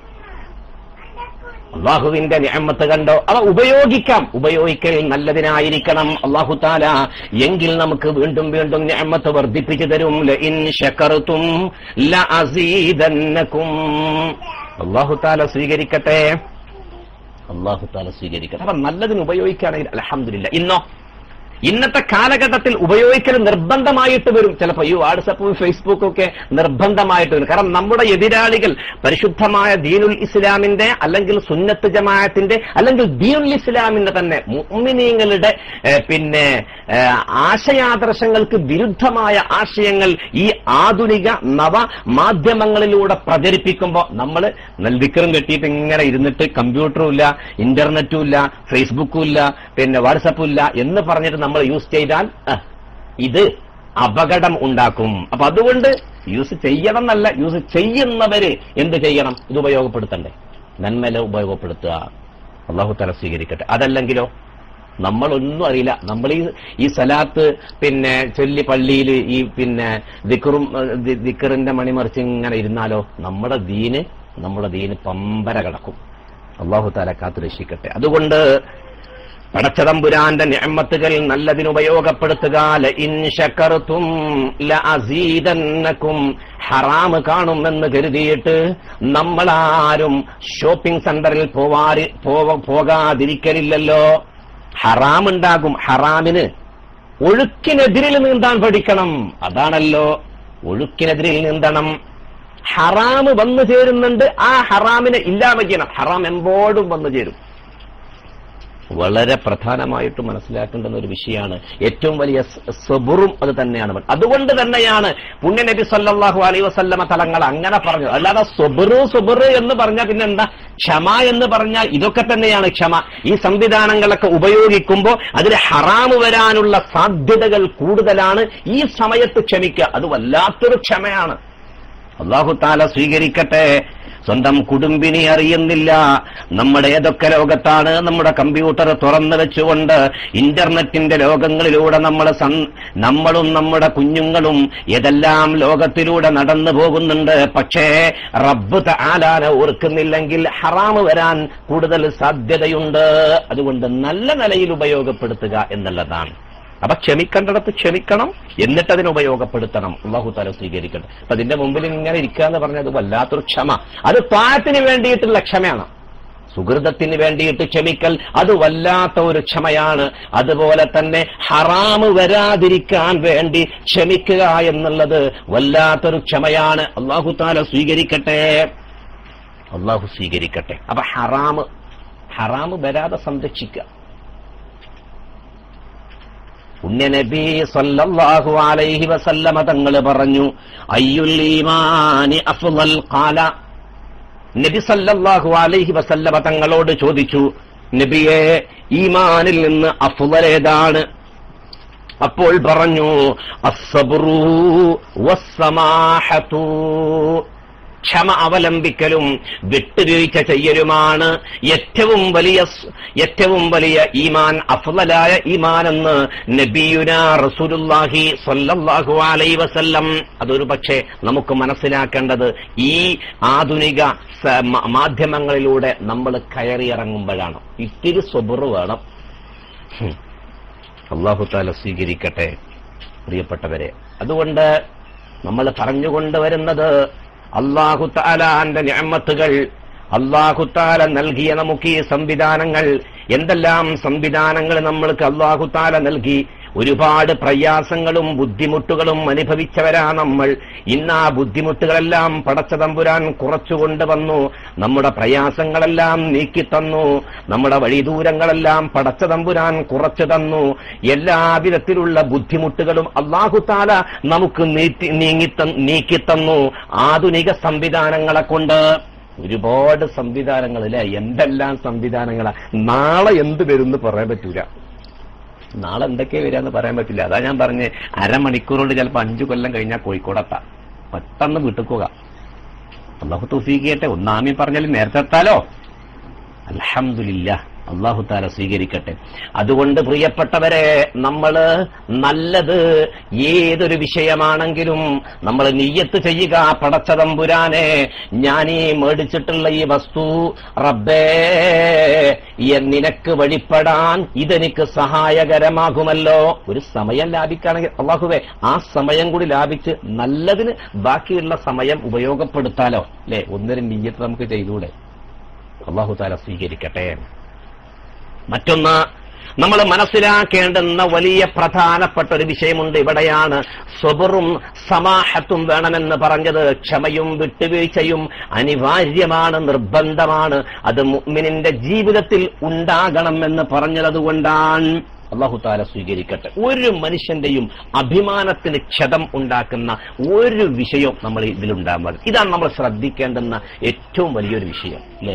അള്ളാഹുവിന്റെ നിഅമത്ത് കണ്ടോ. അവ ഉപയോഗിക്കാം, ഉപയോഗിക്കൽ നല്ലതിനായിരിക്കണം. അല്ലാഹു തആല എങ്കിൽ നമുക്ക് വീണ്ടും വീണ്ടും നിഅമത്ത് വർദ്ധിപ്പിച്ചു തരും. ലഇൻ ശകർതും ലഅസീദന്നകും. അല്ലാഹു തആല സ്വീകരിക്കട്ടെ, അല്ലാഹു തആല സ്വീകരിക്കട്ടെ. അപ്പൊ നല്ലതിന് ഉപയോഗിക്കുകയാണെങ്കിൽ അൽഹംദുലില്ലാഹ്. ഇന്നോ ഇന്നത്തെ കാലഘട്ടത്തിൽ ഉപയോഗിക്കൽ നിർബന്ധമായിട്ട് വരും. ചിലപ്പോൾ ഈ വാട്സപ്പും ഫേസ്ബുക്കും ഒക്കെ നിർബന്ധമായിട്ട് വരും. കാരണം നമ്മുടെ എതിരാളികൾ പരിശുദ്ധമായ ദീനുൽ ഇസ്ലാമിന്റെ അല്ലെങ്കിൽ സുന്നത്ത് ജമാഅത്തിന്റെ അല്ലെങ്കിൽ ദീനുൽ ഇസ്ലാമിന്റെ തന്നെ മുഅ്മിനീങ്ങളുടെ പിന്നെ ആശയാദർശങ്ങൾക്ക് വിരുദ്ധമായ ആശയങ്ങൾ ഈ ആധുനിക നവ മാധ്യമങ്ങളിലൂടെ പ്രചരിപ്പിക്കുമ്പോൾ നമ്മൾ നെൽവിക്കറും കെട്ടിയിട്ട് ഇങ്ങനെ ഇരുന്നിട്ട് കമ്പ്യൂട്ടറും ഇല്ല, ഇന്റർനെറ്റും ഇല്ല, ഫേസ്ബുക്കും ഇല്ല, പിന്നെ വാട്സപ്പും ഇല്ല എന്ന് പറഞ്ഞിട്ട് നമ്മൾ യൂസ് ചെയ്താൽ ഇത് അപകടം ഉണ്ടാക്കും. അപ്പൊ അതുകൊണ്ട് യൂസ് ചെയ്യണം എന്നല്ല, യൂസ് ചെയ്യുന്നവര് എന്ത് ചെയ്യണം? ഇത് ഉപയോഗപ്പെടുത്തണ്ടേ, നന്മല ഉപയോഗപ്പെടുത്തുക. അല്ലാഹു തആല സ്വീകരിക്കട്ടെ. അതല്ലെങ്കിലോ നമ്മളൊന്നും അറിയില്ല. നമ്മൾ ഈ ഈ സലാത്ത് പിന്നെ ചൊല്ലി പള്ളിയിൽ ഈ പിന്നെ ദിക്റും ദിക്റിന്റെ മണിമറിച്ച് ഇങ്ങനെ ഇരുന്നാലോ നമ്മുടെ ദീന് നമ്മുടെ ദീന് പമ്പര കിടക്കും. അല്ലാഹു തആല കാത്തു രക്ഷിക്കട്ടെ. അതുകൊണ്ട് പടച്ചതമ്പുരാന്റെ നിഅമത്തുകൾ നല്ലതിന് ഉപയോഗപ്പെടുത്തുക. ലഇൻ ശകർതും ലഅസീദന്നകും. ഹറാമ് കാണുമെന്ന് കരുതിയിട്ട് നമ്മളാരും ഷോപ്പിംഗ് സെന്ററിൽ പോവാറി പോകാതിരിക്കലില്ലല്ലോ. ഹറാമുണ്ടാകും. ഹറാമിന് ഒഴുക്കിനെതിരിൽ നീന്താൻ പഠിക്കണം. അതാണല്ലോ, ഒഴുക്കിനെതിരിൽ നീന്തണം. ഹറാമ് വന്നു ചേരുന്നുണ്ട്, ആ ഹറാമിനെ ഇല്ലാതെ ചെയ്യണം. ഹറാം എമ്പോഴും വന്നു ചേരും. വളരെ പ്രധാനമായിട്ട് മനസ്സിലാക്കേണ്ടുന്ന ഒരു വിഷയമാണ്. ഏറ്റവും വലിയ സബറും അത് തന്നെയാണ്. അതുകൊണ്ട് തന്നെയാണ് പുണ്യ നബി സല്ലല്ലാഹു അലൈഹി വസല്ലമ തലങ്ങൾ അങ്ങനെ പറഞ്ഞത്. അല്ലാതെ സബറു സബറ് എന്ന് പറഞ്ഞാൽ പിന്നെ എന്താ? ക്ഷമ എന്ന് പറഞ്ഞാൽ ഇതൊക്കെ തന്നെയാണ് ക്ഷമ. ഈ സംവിധാനങ്ങളൊക്കെ ഉപയോഗിക്കുമ്പോൾ അതിൽ ഹറാമ് വരാനുള്ള സാധ്യതകൾ കൂടുതലാണ്. ഈ സമയത്ത് ക്ഷമിക്കുക, അത് വല്ലാത്തൊരു ക്ഷമയാണ്. അല്ലാഹു തആല സ്വീകരിക്കട്ടെ. സ്വന്തം കുടുംബിനെ അറിയുന്നില്ല. നമ്മുടെ ഏതൊക്കെ ലോകത്താണ് നമ്മുടെ കമ്പ്യൂട്ടർ തുറന്നു വെച്ചുകൊണ്ട് ഇന്റർനെറ്റിന്റെ ലോകങ്ങളിലൂടെ നമ്മൾ നമ്മളും നമ്മുടെ കുഞ്ഞുങ്ങളും ഏതെല്ലാം ലോകത്തിലൂടെ നടന്നു പോകുന്നുണ്ട്. പക്ഷേ റബ്ബ് തആലാനെ ഓർക്കുന്നില്ലെങ്കിൽ ഹറാമ് വരാൻ കൂടുതൽ സാധ്യതയുണ്ട്. അതുകൊണ്ട് നല്ല നിലയിൽ ഉപയോഗപ്പെടുത്തുക എന്നുള്ളതാണ്. അപ്പൊ ക്ഷമിക്കേണ്ടിടത്ത് ക്ഷമിക്കണം, എന്നിട്ട് അതിനെ ഉപയോഗപ്പെടുത്തണം. അല്ലാഹു തആല സ്വീകരിക്കട്ടെ. അപ്പൊ അതിന്റെ മുമ്പിൽ ഇങ്ങനെ ഇരിക്കുക എന്ന് പറഞ്ഞാൽ അത് വല്ലാത്തൊരു ക്ഷമ. അത് താഴത്തിന് വേണ്ടിയിട്ടുള്ള ക്ഷമയാണ്. സുഹൃതത്തിന് വേണ്ടിയിട്ട് ക്ഷമിക്കൽ അത് വല്ലാത്ത ഒരു ക്ഷമയാണ്. അതുപോലെ തന്നെ ഹറാമ് വരാതിരിക്കാൻ വേണ്ടി ക്ഷമിക്കുക എന്നുള്ളത് വല്ലാത്തൊരു ക്ഷമയാണ്. അല്ലാഹു തആല സ്വീകരിക്കട്ടെ. അല്ലാഹു സ്വീകരിക്കട്ടെ. അപ്പൊ ഹറാമ് ഹറാമ് വരാതെ സംരക്ഷിക്കുക. പുണ്യനബി സല്ലല്ലാഹു അലൈഹി വസല്ലമ തങ്ങൾ പറഞ്ഞു, അയ്യുൽ ഈമാനി അഫ്ളൽ ഖാല. നബി സല്ലല്ലാഹു അലൈഹി വസല്ലമ തങ്ങളോട് ചോദിച്ചു, നബിയെ ഈമാനിൽ നിന്ന് അഫ്ളൽ ഏതാണ്? അപ്പോൾ പറഞ്ഞു, അസ്സബ്റു വസ്സമാഹതു. ക്ഷമ അവലംബിക്കലും വിട്ടുവീഴ്ച ചെയ്യലുമാണ് ഏറ്റവും വലിയ ഏറ്റവും വലിയ ഈമാൻ, അഫ്ളലായ ഈമാൻ എന്ന് നബിയുനാ റസൂലുള്ളാഹി സ്വല്ലല്ലാഹു അലൈഹി വസല്ലം. അതൊരു പക്ഷേ നമുക്ക് മനസ്സിലാക്കേണ്ടത് ഈ ആധുനിക മാധ്യമങ്ങളിലൂടെ നമ്മൾ കയറിയിറങ്ങുമ്പോഴാണ്. ഇത്തിരി സബർ വേണം. അല്ലാഹു തആല സ്വീകരിക്കട്ടെ പ്രിയപ്പെട്ടവരെ. അതുകൊണ്ട് നമ്മൾ പറഞ്ഞുകൊണ്ടുവരുന്നത് അല്ലാഹു തആലാന്റെ നിഅമത്തുകൾ, അല്ലാഹു തആല നൽകിയ നമുക്ക് ഈ സംവിധാനങ്ങൾ, എന്തെല്ലാം സംവിധാനങ്ങൾ നമ്മൾക്ക് അല്ലാഹു തആല നൽകി. ഒരുപാട് പ്രയാസങ്ങളും ബുദ്ധിമുട്ടുകളും അനുഭവിച്ചവരാ നമ്മൾ. ഇന്ന് ആ ബുദ്ധിമുട്ടുകളെല്ലാം പടച്ച തമ്പുരാൻ കുറച്ചുകൊണ്ട് വന്നു. നമ്മുടെ പ്രയാസങ്ങളെല്ലാം നീക്കിത്തന്നു. നമ്മുടെ വഴിദൂരങ്ങളെല്ലാം പടച്ച തമ്പുരാൻ കുറച്ചു തന്നു. എല്ലാവിധത്തിലുള്ള ബുദ്ധിമുട്ടുകളും അല്ലാഹു തആല നമുക്ക് നീങ്ങി നീക്കിത്തന്നു ആധുനിക സംവിധാനങ്ങളെ കൊണ്ട്. ഒരുപാട് സംവിധാനങ്ങളില്ലേ, എന്തെല്ലാം സംവിധാനങ്ങളാ. നാളെ എന്ത് വരുമെന്ന് പറയാൻ പറ്റൂല. നാളെ എന്തൊക്കെ വരാന്ന് പറയാൻ പറ്റില്ല. അതാ ഞാൻ പറഞ്ഞ് അരമണിക്കൂർ കൊണ്ട് ചിലപ്പോൾ അഞ്ചു കൊല്ലം കഴിഞ്ഞാൽ കോഴിക്കോടെത്താം. പെട്ടെന്ന് വീട്ടിൽ പോകാം. അല്ലാഹു തൗഫീഖ് ചെയ്യട്ടെ. ഒന്നാമി പറഞ്ഞാൽ നേരത്തെ എത്താലോ. അൽഹംദുലില്ലാഹ്. അല്ലാഹു തആല സ്വീകരിക്കട്ടെ. അതുകൊണ്ട് പ്രിയപ്പെട്ടവരെ, നമ്മള് നല്ലത് ഏതൊരു വിഷയമാണെങ്കിലും നമ്മൾ നിയ്യത്ത് ചെയ്യുക, പടച്ച തമ്പുരാനെ ഞാൻ ഈ മേടിച്ചിട്ടുള്ള ഈ വസ്തു റബ്ബേ നിനക്ക് വഴിപ്പെടാൻ ഇതെനിക്ക് സഹായകരമാകുമല്ലോ. ഒരു സമയം ലാഭിക്കുകയാണെങ്കിൽ അല്ലാഹുവേ ആ സമയം കൂടി ലാഭിച്ച് നല്ലതിന് ബാക്കിയുള്ള സമയം ഉപയോഗപ്പെടുത്താലോ. അല്ലെ, ഒന്നൊരു നിയ്യത്ത് നമുക്ക് ചെയ്തൂടെ? അല്ലാഹു തആല സ്വീകരിക്കട്ടെ. മറ്റൊന്ന് നമ്മൾ മനസ്സിലാക്കേണ്ടുന്ന വലിയ പ്രധാനപ്പെട്ട ഒരു വിഷയമുണ്ട്. ഇവിടെയാണ് സബറും സമാഹത്തും വേണമെന്ന് പറഞ്ഞത്. ക്ഷമയും വിട്ടുവീഴ്ചയും അനിവാര്യമാണ്, നിർബന്ധമാണ്. അത് മുഅ്മിനിന്റെ ജീവിതത്തിൽ ഉണ്ടാകണം എന്ന് പറഞ്ഞതുകൊണ്ടാണ്. അല്ലാഹു തആല സ്വീകരിക്കട്ടെ. ഒരു മനുഷ്യന്റെയും അഭിമാനത്തിന് ക്ഷതം ഉണ്ടാക്കുന്ന ഒരു വിഷയവും നമ്മൾ ഇതിലുണ്ടാകുന്നത്. ഇതാണ് നമ്മൾ ശ്രദ്ധിക്കേണ്ടുന്ന ഏറ്റവും വലിയൊരു വിഷയം. അല്ലേ,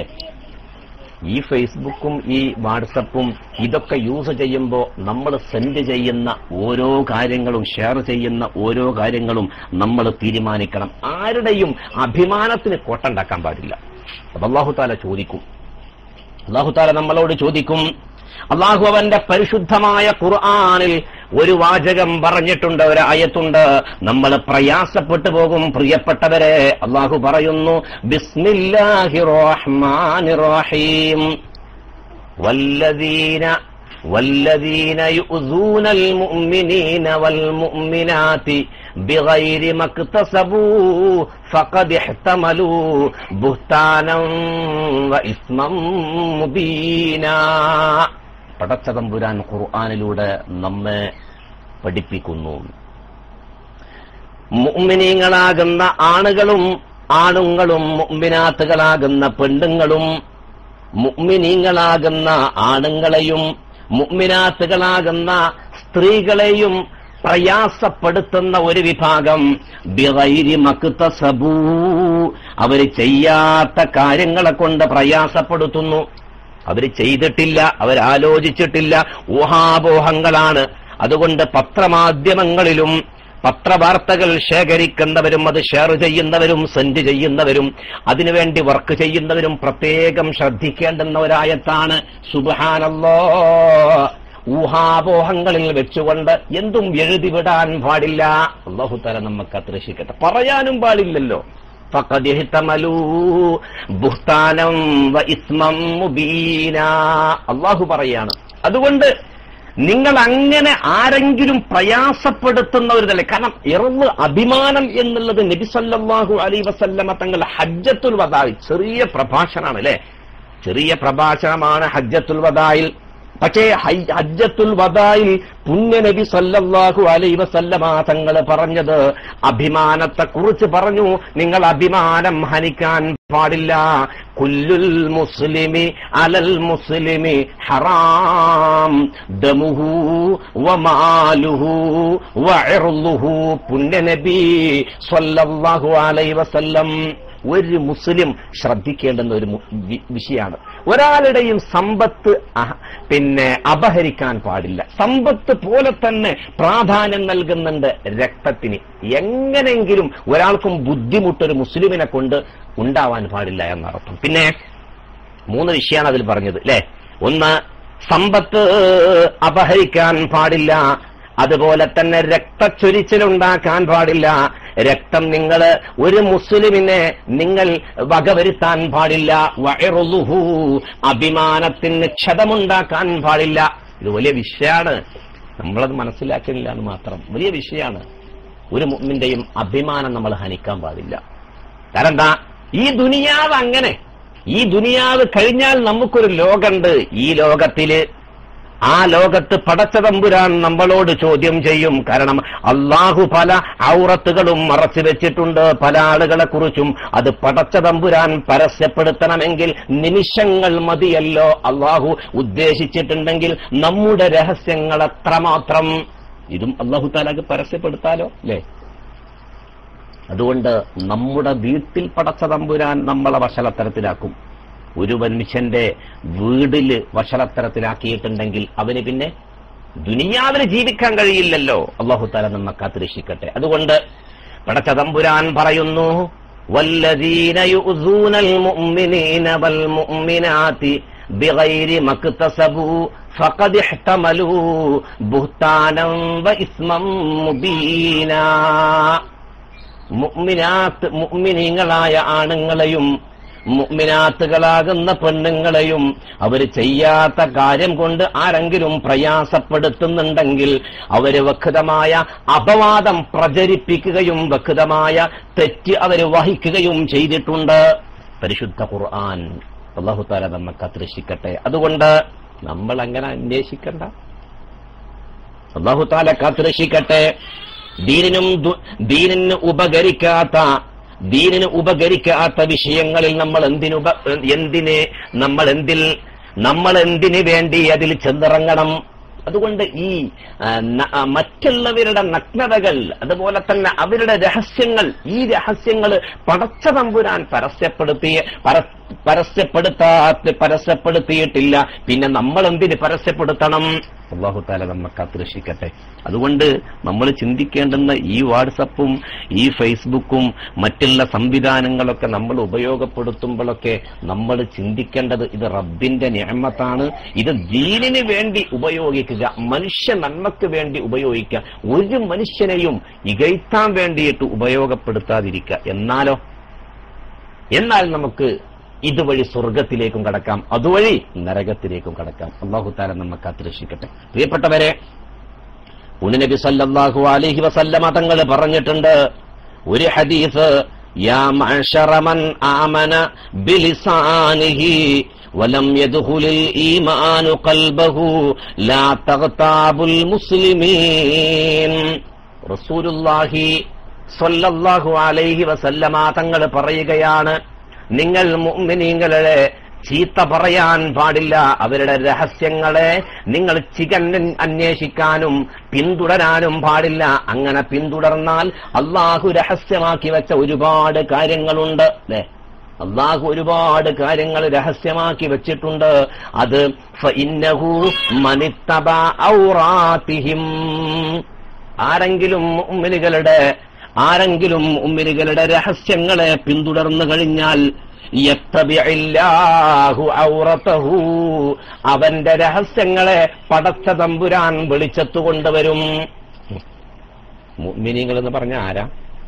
ഈ ഫേസ്ബുക്കും ഈ വാട്സപ്പും ഇതൊക്കെ യൂസ് ചെയ്യുമ്പോൾ നമ്മൾ സെൻഡ് ചെയ്യുന്ന ഓരോ കാര്യങ്ങളും, ഷെയർ ചെയ്യുന്ന ഓരോ കാര്യങ്ങളും നമ്മൾ തീരുമാനിക്കണം. ആരുടെയും അഭിമാനത്തിന് കോട്ടുണ്ടാക്കാൻ പാടില്ല. അപ്പൊ അല്ലാഹു തആല ചോദിക്കും, അല്ലാഹു തആല നമ്മളോട് ചോദിക്കും, അള്ളാഹു അവന്റെ പരിശുദ്ധമായ ഖുർആനിൽ ഒരു വാചകം പറഞ്ഞിട്ടുണ്ട്, ഒരു ആയത്തുണ്ട്. നമ്മൾ പ്രയാസപ്പെട്ടു പോകും പ്രിയപ്പെട്ടവരെ. അള്ളാഹു പറയുന്നു, ബിസ്മില്ലാഹിർ റഹ്മാനിർ റഹീം, വല്ലദീന വല്ലദീന യുഅ്സൂനൽ മുഅ്മിനീന വൽ മുഅ്മിനാതി ബിഗൈരി മക്തസബൂ ഫഖദ് ഇഹ്തമലൂ ബുഹ്താനം വ ഇസ്മം മുബീനാ. പടച്ച തമ്പുരാൻ ഖുർആനിലൂടെ നമ്മെ പഠിപ്പിക്കുന്നു, മുഅ്മിനീങ്ങളാകുന്ന ആണുകളും ആണുങ്ങളും മുഅ്മിനാത്തുകളാകുന്ന പെണ്ണുങ്ങളും മുഅ്മിനീങ്ങളാകുന്ന ആണുങ്ങളെയും മുഅ്മിനാത്തുകളാകുന്ന സ്ത്രീകളെയും പ്രയാസപ്പെടുത്തുന്ന ഒരു വിഭാഗം ബിഗൈരി മക്തസബൂ, അവർ ചെയ്യാത്ത കാര്യങ്ങളെ കൊണ്ട് പ്രയാസപ്പെടുത്തുന്നു. അവർ ചെയ്തിട്ടില്ല, അവരാലോചിച്ചിട്ടില്ല, ഊഹാപോഹങ്ങളാണ്. അതുകൊണ്ട് പത്രമാധ്യമങ്ങളിലും പത്രവാർത്തകൾ ശേഖരിക്കുന്നവരും അത് ഷെയർ ചെയ്യുന്നവരും സെൻഡ് ചെയ്യുന്നവരും അതിനുവേണ്ടി വർക്ക് ചെയ്യുന്നവരും പ്രത്യേകം ശ്രദ്ധിക്കേണ്ടുന്ന ഒരായത്താണ്. സുബ്ഹാനല്ലാഹ്, ഊഹാപോഹങ്ങളിൽ വെച്ചുകൊണ്ട് എന്തും എഴുതിവിടാൻ പാടില്ല. അല്ലാഹു തആല നമുക്ക് അത്രശിക്കട്ടെ. പറയാനും പാടില്ലല്ലോ. ഫഖദ് ഇഹ്തമലൂ ബുഹ്താനം വ ഇസ്മം മുബീനാ. അല്ലാഹു പറയാണ്, അതുകൊണ്ട് നിങ്ങൾ അങ്ങനെ ആരെങ്കിലും പ്രയാസപ്പെടുത്തുന്നവരുതല്ലേ. കാരണം ഇറവ് അഭിമാനം എന്നുള്ളത് നബി സല്ലല്ലാഹു അലൈഹി വസല്ലമ തങ്ങൾ ഹജ്ജത്തുൽ വദാഇൽ, ചെറിയ പ്രഭാഷണമാണ് അല്ലെ, ചെറിയ പ്രഭാഷണമാണ് ഹജ്ജത്തുൽ വദാഇൽ. പക്ഷേ ഹജ്ജത്തുൽ വദാഇൽ പുണ്യ നബി സല്ലല്ലാഹു അലൈഹി വസല്ലമ തങ്ങൾ പറഞ്ഞത് അഭിമാനത്തെ കുറിച്ച് പറഞ്ഞു. നിങ്ങൾ അഭിമാനം ഹനിക്കാൻ പാടില്ല. കുല്ലുൽ മുസ്ലിമി അലൽ മുസ്ലിമി ഹറാം ദമുഹു വമാലുഹു വഇർളുഹു. പുണ്യ നബി സല്ലല്ലാഹു അലൈഹി വസല്ലം ഒരു മുസ്ലിം ശ്രദ്ധിക്കേണ്ടുന്ന ഒരു വിഷയമാണ്. ഒരാളുടെയും സമ്പത്ത് പിന്നെ അപഹരിക്കാൻ പാടില്ല. സമ്പത്ത് പോലെ തന്നെ പ്രാധാന്യം നൽകുന്നുണ്ട് രക്തത്തിന്. എങ്ങനെങ്കിലും ഒരാൾക്കും ബുദ്ധിമുട്ടൊരു മുസ്ലിമിനെ കൊണ്ട് ഉണ്ടാവാൻ പാടില്ല എന്നർത്ഥം. പിന്നെ മൂന്ന് വിഷയമാണ് അതിൽ പറഞ്ഞത് അല്ലെ. ഒന്ന്, സമ്പത്ത് അപഹരിക്കാൻ പാടില്ല. അതുപോലെ തന്നെ രക്തച്ചൊരിച്ചിലുണ്ടാക്കാൻ പാടില്ല. രക്തം നിങ്ങൾ ഒരു മുസ്ലിമിനെ നിങ്ങൾ വകവരുത്താൻ പാടില്ല. വഇറുഹു, അഭിമാനത്തിന് ക്ഷതമുണ്ടാക്കാൻ പാടില്ല. ഇത് വലിയ വിഷയമാണ്, നമ്മളത് മനസ്സിലാക്കുന്നില്ല എന്ന് മാത്രം. വലിയ വിഷയമാണ്. ഒരു മുഅ്മിന്റെയും അഭിമാനം നമ്മൾ ഹനിക്കാൻ പാടില്ല. കാരണം എന്താ, ഈ ദുനിയാവ് അങ്ങനെ, ഈ ദുനിയാവ് കഴിഞ്ഞാൽ നമുക്കൊരു ലോകമുണ്ട്. ഈ ലോകത്തില് ആ ലോകത്ത് പടച്ച തമ്പുരാൻ നമ്മളോട് ചോദ്യം ചെയ്യും. കാരണം അള്ളാഹു പല ഔറത്തുകളും മറച്ചു വെച്ചിട്ടുണ്ട് പല ആളുകളെ കുറിച്ചും. അത് പടച്ച തമ്പുരാൻ പരസ്യപ്പെടുത്തണമെങ്കിൽ നിമിഷങ്ങൾ മതിയല്ലോ. അള്ളാഹു ഉദ്ദേശിച്ചിട്ടുണ്ടെങ്കിൽ നമ്മുടെ രഹസ്യങ്ങൾ എത്രമാത്രം, ഇതും അള്ളാഹു താലാക്ക് പരസ്യപ്പെടുത്താലോ അല്ലേ. അതുകൊണ്ട് നമ്മുടെ വീട്ടിൽ പടച്ച തമ്പുരാൻ നമ്മളെ വഷളത്തരത്തിലാക്കും. ഒരു മനുഷ്യന്റെ വീടില് വഷളത്തരത്തിലാക്കിയിട്ടുണ്ടെങ്കിൽ അവന് പിന്നെ ദുനിയാവിൽ ജീവിക്കാൻ കഴിയില്ലല്ലോ. അല്ലാഹു തആല നമ്മെ കാത്തുരക്ഷിക്കട്ടെ. അതുകൊണ്ട് പടച്ച തമ്പുരാൻ പറയുന്നു, വല്ലദീന യുഅ്സൂനൽ മുഅ്മിനീന വൽ മുഅ്മിനാതി ബിഗൈരി മക്തസബൂ ഫഖദ് ഇഹ്തമലൂ ബുഹ്താനം വ ഇസ്മം മുബീനാ. മുഅ്മിനാത്ത്, മുഅ്മിനീങ്ങളായ ആണുങ്ങളെയും മുഅ്മിനാത്തുകളാകുന്ന പെണ്ണുങ്ങളെയും അവർ ചെയ്യാത്ത കാര്യം കൊണ്ട് ആരെങ്കിലും പ്രയാസപ്പെടുത്തുന്നുണ്ടെങ്കിൽ അവര് വ്യക്തമായ അപവാദം പ്രചരിപ്പിക്കുകയും വ്യക്തമായ തെറ്റ് അവർ വഹിക്കുകയും ചെയ്തിട്ടുണ്ട്. പരിശുദ്ധ ഖുർആൻ. അല്ലാഹു തആല നമ്മെ കാത്തുരക്ഷിക്കട്ടെ. അതുകൊണ്ട് നമ്മൾ അങ്ങനെ അന്വേഷിക്കണ്ട. അല്ലാഹു തആല കാത്തുരക്ഷിക്കട്ടെ. ദീനിനും ദീനിന് ഉപകരിക്കാത്ത ദീനിന് ഉപകരിക്കാത്ത വിഷയങ്ങളിൽ നമ്മൾ എന്തിനുപ എന്തിന് നമ്മൾ എന്തിൽ നമ്മൾ എന്തിനു വേണ്ടി അതിൽ ചെന്നിറങ്ങണം. അതുകൊണ്ട് ഈ മറ്റുള്ളവരുടെ നഗ്നതകൾ, അതുപോലെ തന്നെ അവരുടെ രഹസ്യങ്ങൾ, ഈ രഹസ്യങ്ങൾ പടച്ച തമ്പുരാൻ പരസ്യപ്പെടുത്തിയ പരസ്യപ്പെടുത്താ പരസ്യപ്പെടുത്തിയിട്ടില്ല. പിന്നെ നമ്മൾ എന്തിന് പരസ്യപ്പെടുത്തണം? അല്ലാഹു തആല നമ്മെ കാത്തുരക്ഷിക്കട്ടെ. അതുകൊണ്ട് നമ്മൾ ചിന്തിക്കേണ്ടുന്ന ഈ വാട്സപ്പും ഈ ഫേസ്ബുക്കും മറ്റുള്ള സംവിധാനങ്ങളൊക്കെ നമ്മൾ ഉപയോഗപ്പെടുത്തുമ്പോഴൊക്കെ നമ്മൾ ചിന്തിക്കേണ്ടത് ഇത് റബ്ബിന്റെ നിഅമത്താണ്. ഇത് ദീനിന് വേണ്ടി ഉപയോഗിക്കുക, മനുഷ്യ നന്മക്ക് വേണ്ടി ഉപയോഗിക്കുക. ഒരു മനുഷ്യനെയും ഇകഴ്ത്താൻ വേണ്ടിയിട്ട് ഉപയോഗപ്പെടുത്താതിരിക്കുക. എന്നാലോ എന്നാൽ നമുക്ക് ഇതുവഴി സ്വർഗത്തിലേക്കും കടക്കാം, അതുവഴി നരകത്തിലേക്കും കടക്കാം. അല്ലാഹു തആല നമ്മെ കാത്തുരക്ഷിക്കട്ടെ. പ്രിയപ്പെട്ടവരെ, നബി സല്ലല്ലാഹു അലൈഹി വസല്ലമ തങ്ങൾ പറഞ്ഞിട്ടുണ്ട് ഒരു ഹദീസ്, യാ മഅ്ശറ മൻ ആമന ബിലിസാനിഹി വലം യദ്ഖുലിൽ ഈമാനു ഖൽബഹു ലാ തഗ്താബുൽ മുസ്ലിമീൻ. റസൂലുള്ളാഹി സ്വല്ലല്ലാഹു അലൈഹി വസല്ലമ തങ്ങൾ പറയുകയാണ്, നിങ്ങൾ മുഅ്മിനീങ്ങളെ ചീത്ത പറയാൻ പാടില്ല, അവരുടെ രഹസ്യങ്ങളെ നിങ്ങൾ ചികൻ അന്വേഷിക്കാനും പിന്തുടരാനും പാടില്ല. അങ്ങനെ പിന്തുടർന്നാൽ അള്ളാഹു രഹസ്യമാക്കി വെച്ച ഒരുപാട് കാര്യങ്ങളുണ്ട് അല്ലെ. അള്ളാഹു ഒരുപാട് കാര്യങ്ങൾ രഹസ്യമാക്കി വെച്ചിട്ടുണ്ട്. അത് ഫഇന്നഹു മനിത്തബ ഔറാതിഹിം, ആരെങ്കിലും മുഅ്മിനുകളുടെ ആരെങ്കിലും മുഅ്മിനുകളുടെ രഹസ്യങ്ങളെ പിന്തുടർന്നു കഴിഞ്ഞാൽ യത്തബിഇല്ലാഹു ഔറതഹു, അവന്റെ രഹസ്യങ്ങളെ പടച്ച തമ്പുരാൻ വെളിച്ചത്തു കൊണ്ടുവരും. മുഅ്മിനീങ്ങൾ എന്ന് പറഞ്ഞ ആരാ?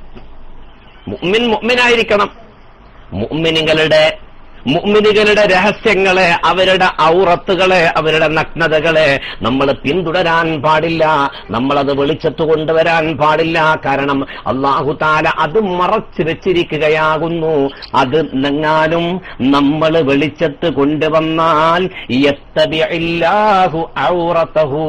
മുഅ്മിൻ മുഅ്മിനായിരിക്കണം. മുഅ്മിനുകളുടെ മുഅ്മിനുകളുടെ രഹസ്യങ്ങളെ, അവരുടെ ഔറത്തുകളെ, അവരുടെ നഗ്നതകളെ നമ്മൾ പിന്തുടരാൻ പാടില്ല, നമ്മളത് വെളിച്ചത്ത് കൊണ്ടുവരാൻ പാടില്ല. കാരണം അല്ലാഹു തആല അത് മറച്ചു വെച്ചിരിക്കുകയാകുന്നു. അത് നെങ്ങാനും നമ്മൾ വെളിച്ചത്ത് കൊണ്ടുവന്നാൽ യത്തബിഇല്ലാഹു ഔറതഹു.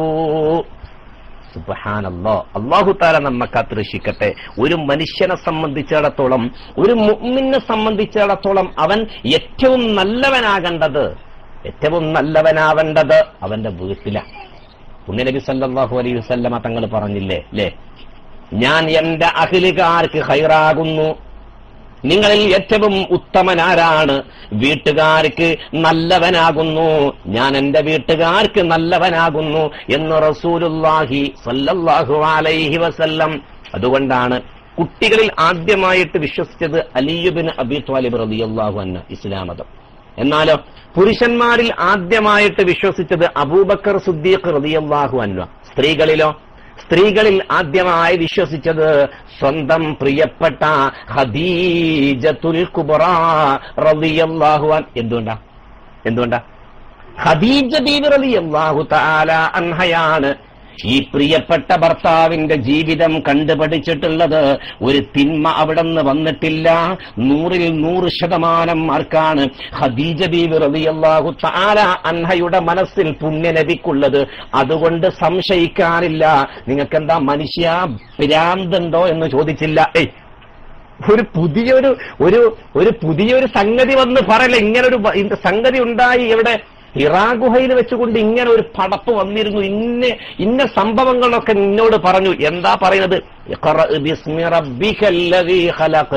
സുബ്ഹാനല്ലാഹ്, അല്ലാഹു തആല നമ്മെ കാത്തുരക്ഷിക്കട്ടെ. ഒരു മനുഷ്യനെ സംബന്ധിച്ചിടത്തോളം, ഒരു മുഅ്മിനെ സംബന്ധിച്ചിടത്തോളം അവൻ ഏറ്റവും നല്ലവനാകേണ്ടത് ഏറ്റവും നല്ലവനാവേണ്ടത് അവന്റെ വീട്ടിലാണ്. നബി സല്ലല്ലാഹു അലൈഹി വസല്ലമ തങ്ങൾ പറഞ്ഞില്ലേ അല്ലേ, ഞാൻ എന്റെ അഹ്ലുകാർക്ക് ഖൈറാകുന്നു. നിങ്ങളിൽ ഏറ്റവും ഉത്തമനാരാണ്? വീട്ടുകാർക്ക് നല്ലവനാകുന്നു. ഞാൻ എന്റെ വീട്ടുകാർക്ക് നല്ലവനാകുന്നു എന്ന് റസൂലുള്ളാഹി സ്വല്ലല്ലാഹു അലൈഹി വസല്ലം. അതുകൊണ്ടാണ് കുട്ടികളിൽ ആദ്യമായിട്ട് വിശ്വസിച്ചത് അലി ഇബ്നു അബീ ത്വാലിബ് റളിയല്ലാഹു അൻഹു, ഇസ്ലാം മതം. എന്നാലോ പുരുഷന്മാരിൽ ആദ്യമായിട്ട് വിശ്വസിച്ചത് അബൂബക്കർ സിദ്ദീഖ് റളിയല്ലാഹു അൻഹു. സ്ത്രീകളിലോ സ്ത്രീകളിൽ ആദ്യമായി വിശ്വസിച്ചത് സ്വന്തം പ്രിയപ്പെട്ട ഖദീജത്തുൽ കുബ്ര റളിയല്ലാഹു അൻഹ. എന്തുകൊണ്ടാ എന്തുകൊണ്ടാ ഖദീജ ബീവി റളിയല്ലാഹു തആല അൻഹയാണ് ഈ പ്രിയപ്പെട്ട ഭർത്താവിന്റെ ജീവിതം കണ്ടുപഠിച്ചിട്ടുള്ളത്. ഒരു തിന്മ അവിടെ നിന്ന് വന്നിട്ടില്ല. നൂറിൽ നൂറ് ശതമാനം മാർക്കാണ് ഖദീജ ബീവി റളിയല്ലാഹു തആല അൻഹയുടെ മനസ്സിൽ പുണ്യനബിക്കുള്ളത്. അതുകൊണ്ട് സംശയിക്കാനില്ല. നിങ്ങൾക്കെന്താ മനുഷ്യ ഭ്രാന്തുണ്ടോ എന്ന് ചോദിച്ചില്ല. ഏയ് ഒരു പുതിയൊരു ഒരു ഒരു പുതിയൊരു സംഗതി വന്ന് പറയല, ഇങ്ങനൊരു സംഗതി ഉണ്ടായി. എവിടെ? ഹിറാ ഗുഹയിൽ വെച്ചുകൊണ്ട് ഇങ്ങനെ ഒരു പടപ്പ് വന്നിരുന്നു. ഇന്ന ഇന്ന സംഭവങ്ങളൊക്കെ നിന്നോട് പറഞ്ഞു. എന്താ പറയുന്നത്? ഇഖ്റ ബിസ്മി റബ്ബിക്കല്ലദീ ഖലഖ്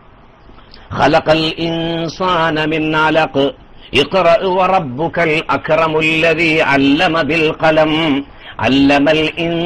ഖലഖൽ ഇൻസാന മിൻ അലഖ് ഇഖ്റ വറബ്ബുക്കൽ അക്റമുല്ലദീ അല്ലമ ബിൽ ഖലം അല്ലമൽ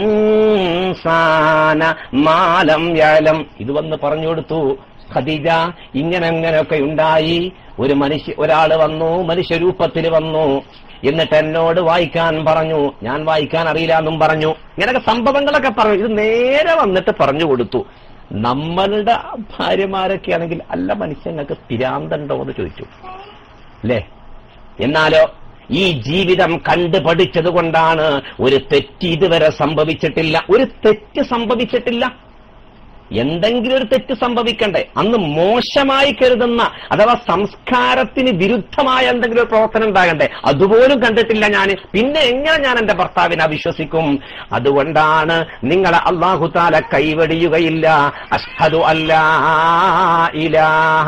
ഇൻസാന മാ ലം യഅലം. ഇത് വന്ന് പറഞ്ഞു കൊടുത്തു. ഖദീജ, ഇങ്ങനെ അങ്ങനെയൊക്കെ ഉണ്ടായി. ഒരു മനുഷ്യ ഒരാള് വന്നു, മനുഷ്യരൂപത്തിൽ വന്നു. എന്നിട്ട് എന്നോട് വായിക്കാൻ പറഞ്ഞു. ഞാൻ വായിക്കാൻ അറിയില്ല എന്നും പറഞ്ഞു. ഇങ്ങനെയൊക്കെ സംഭവങ്ങളൊക്കെ പറഞ്ഞു. ഇത് നേരെ വന്നിട്ട് പറഞ്ഞു കൊടുത്തു. നമ്മളുടെ ഭാര്യമാരൊക്കെ ആണെങ്കിൽ അല്ല മനുഷ്യങ്ങൾക്ക് പിരാന്തണ്ടോ എന്ന് ചോദിച്ചു അല്ലേ. എന്നാലോ ഈ ജീവിതം കണ്ടു പഠിച്ചത് കൊണ്ടാണ് ഒരു തെറ്റ് ഇതുവരെ സംഭവിച്ചിട്ടില്ല. ഒരു തെറ്റ് സംഭവിച്ചിട്ടില്ല. എന്തെങ്കിലും ഒരു തെറ്റ് സംഭവിക്കണ്ടേ? അന്ന് മോശമായി കരുതുന്ന അഥവാ സംസ്കാരത്തിന് വിരുദ്ധമായ എന്തെങ്കിലും ഒരു പ്രവർത്തനം ഉണ്ടാകണ്ടേ? അതുപോലും കണ്ടിട്ടില്ല ഞാൻ. പിന്നെ എങ്ങനെ ഞാൻ എന്റെ ഭർത്താവിനെ അവിശ്വസിക്കും? അതുകൊണ്ടാണ് നിങ്ങളെ അല്ലാഹു തആല കൈവടിയുകയില്ല. അഷ്ഹദു അല്ലാ ഇലാഹ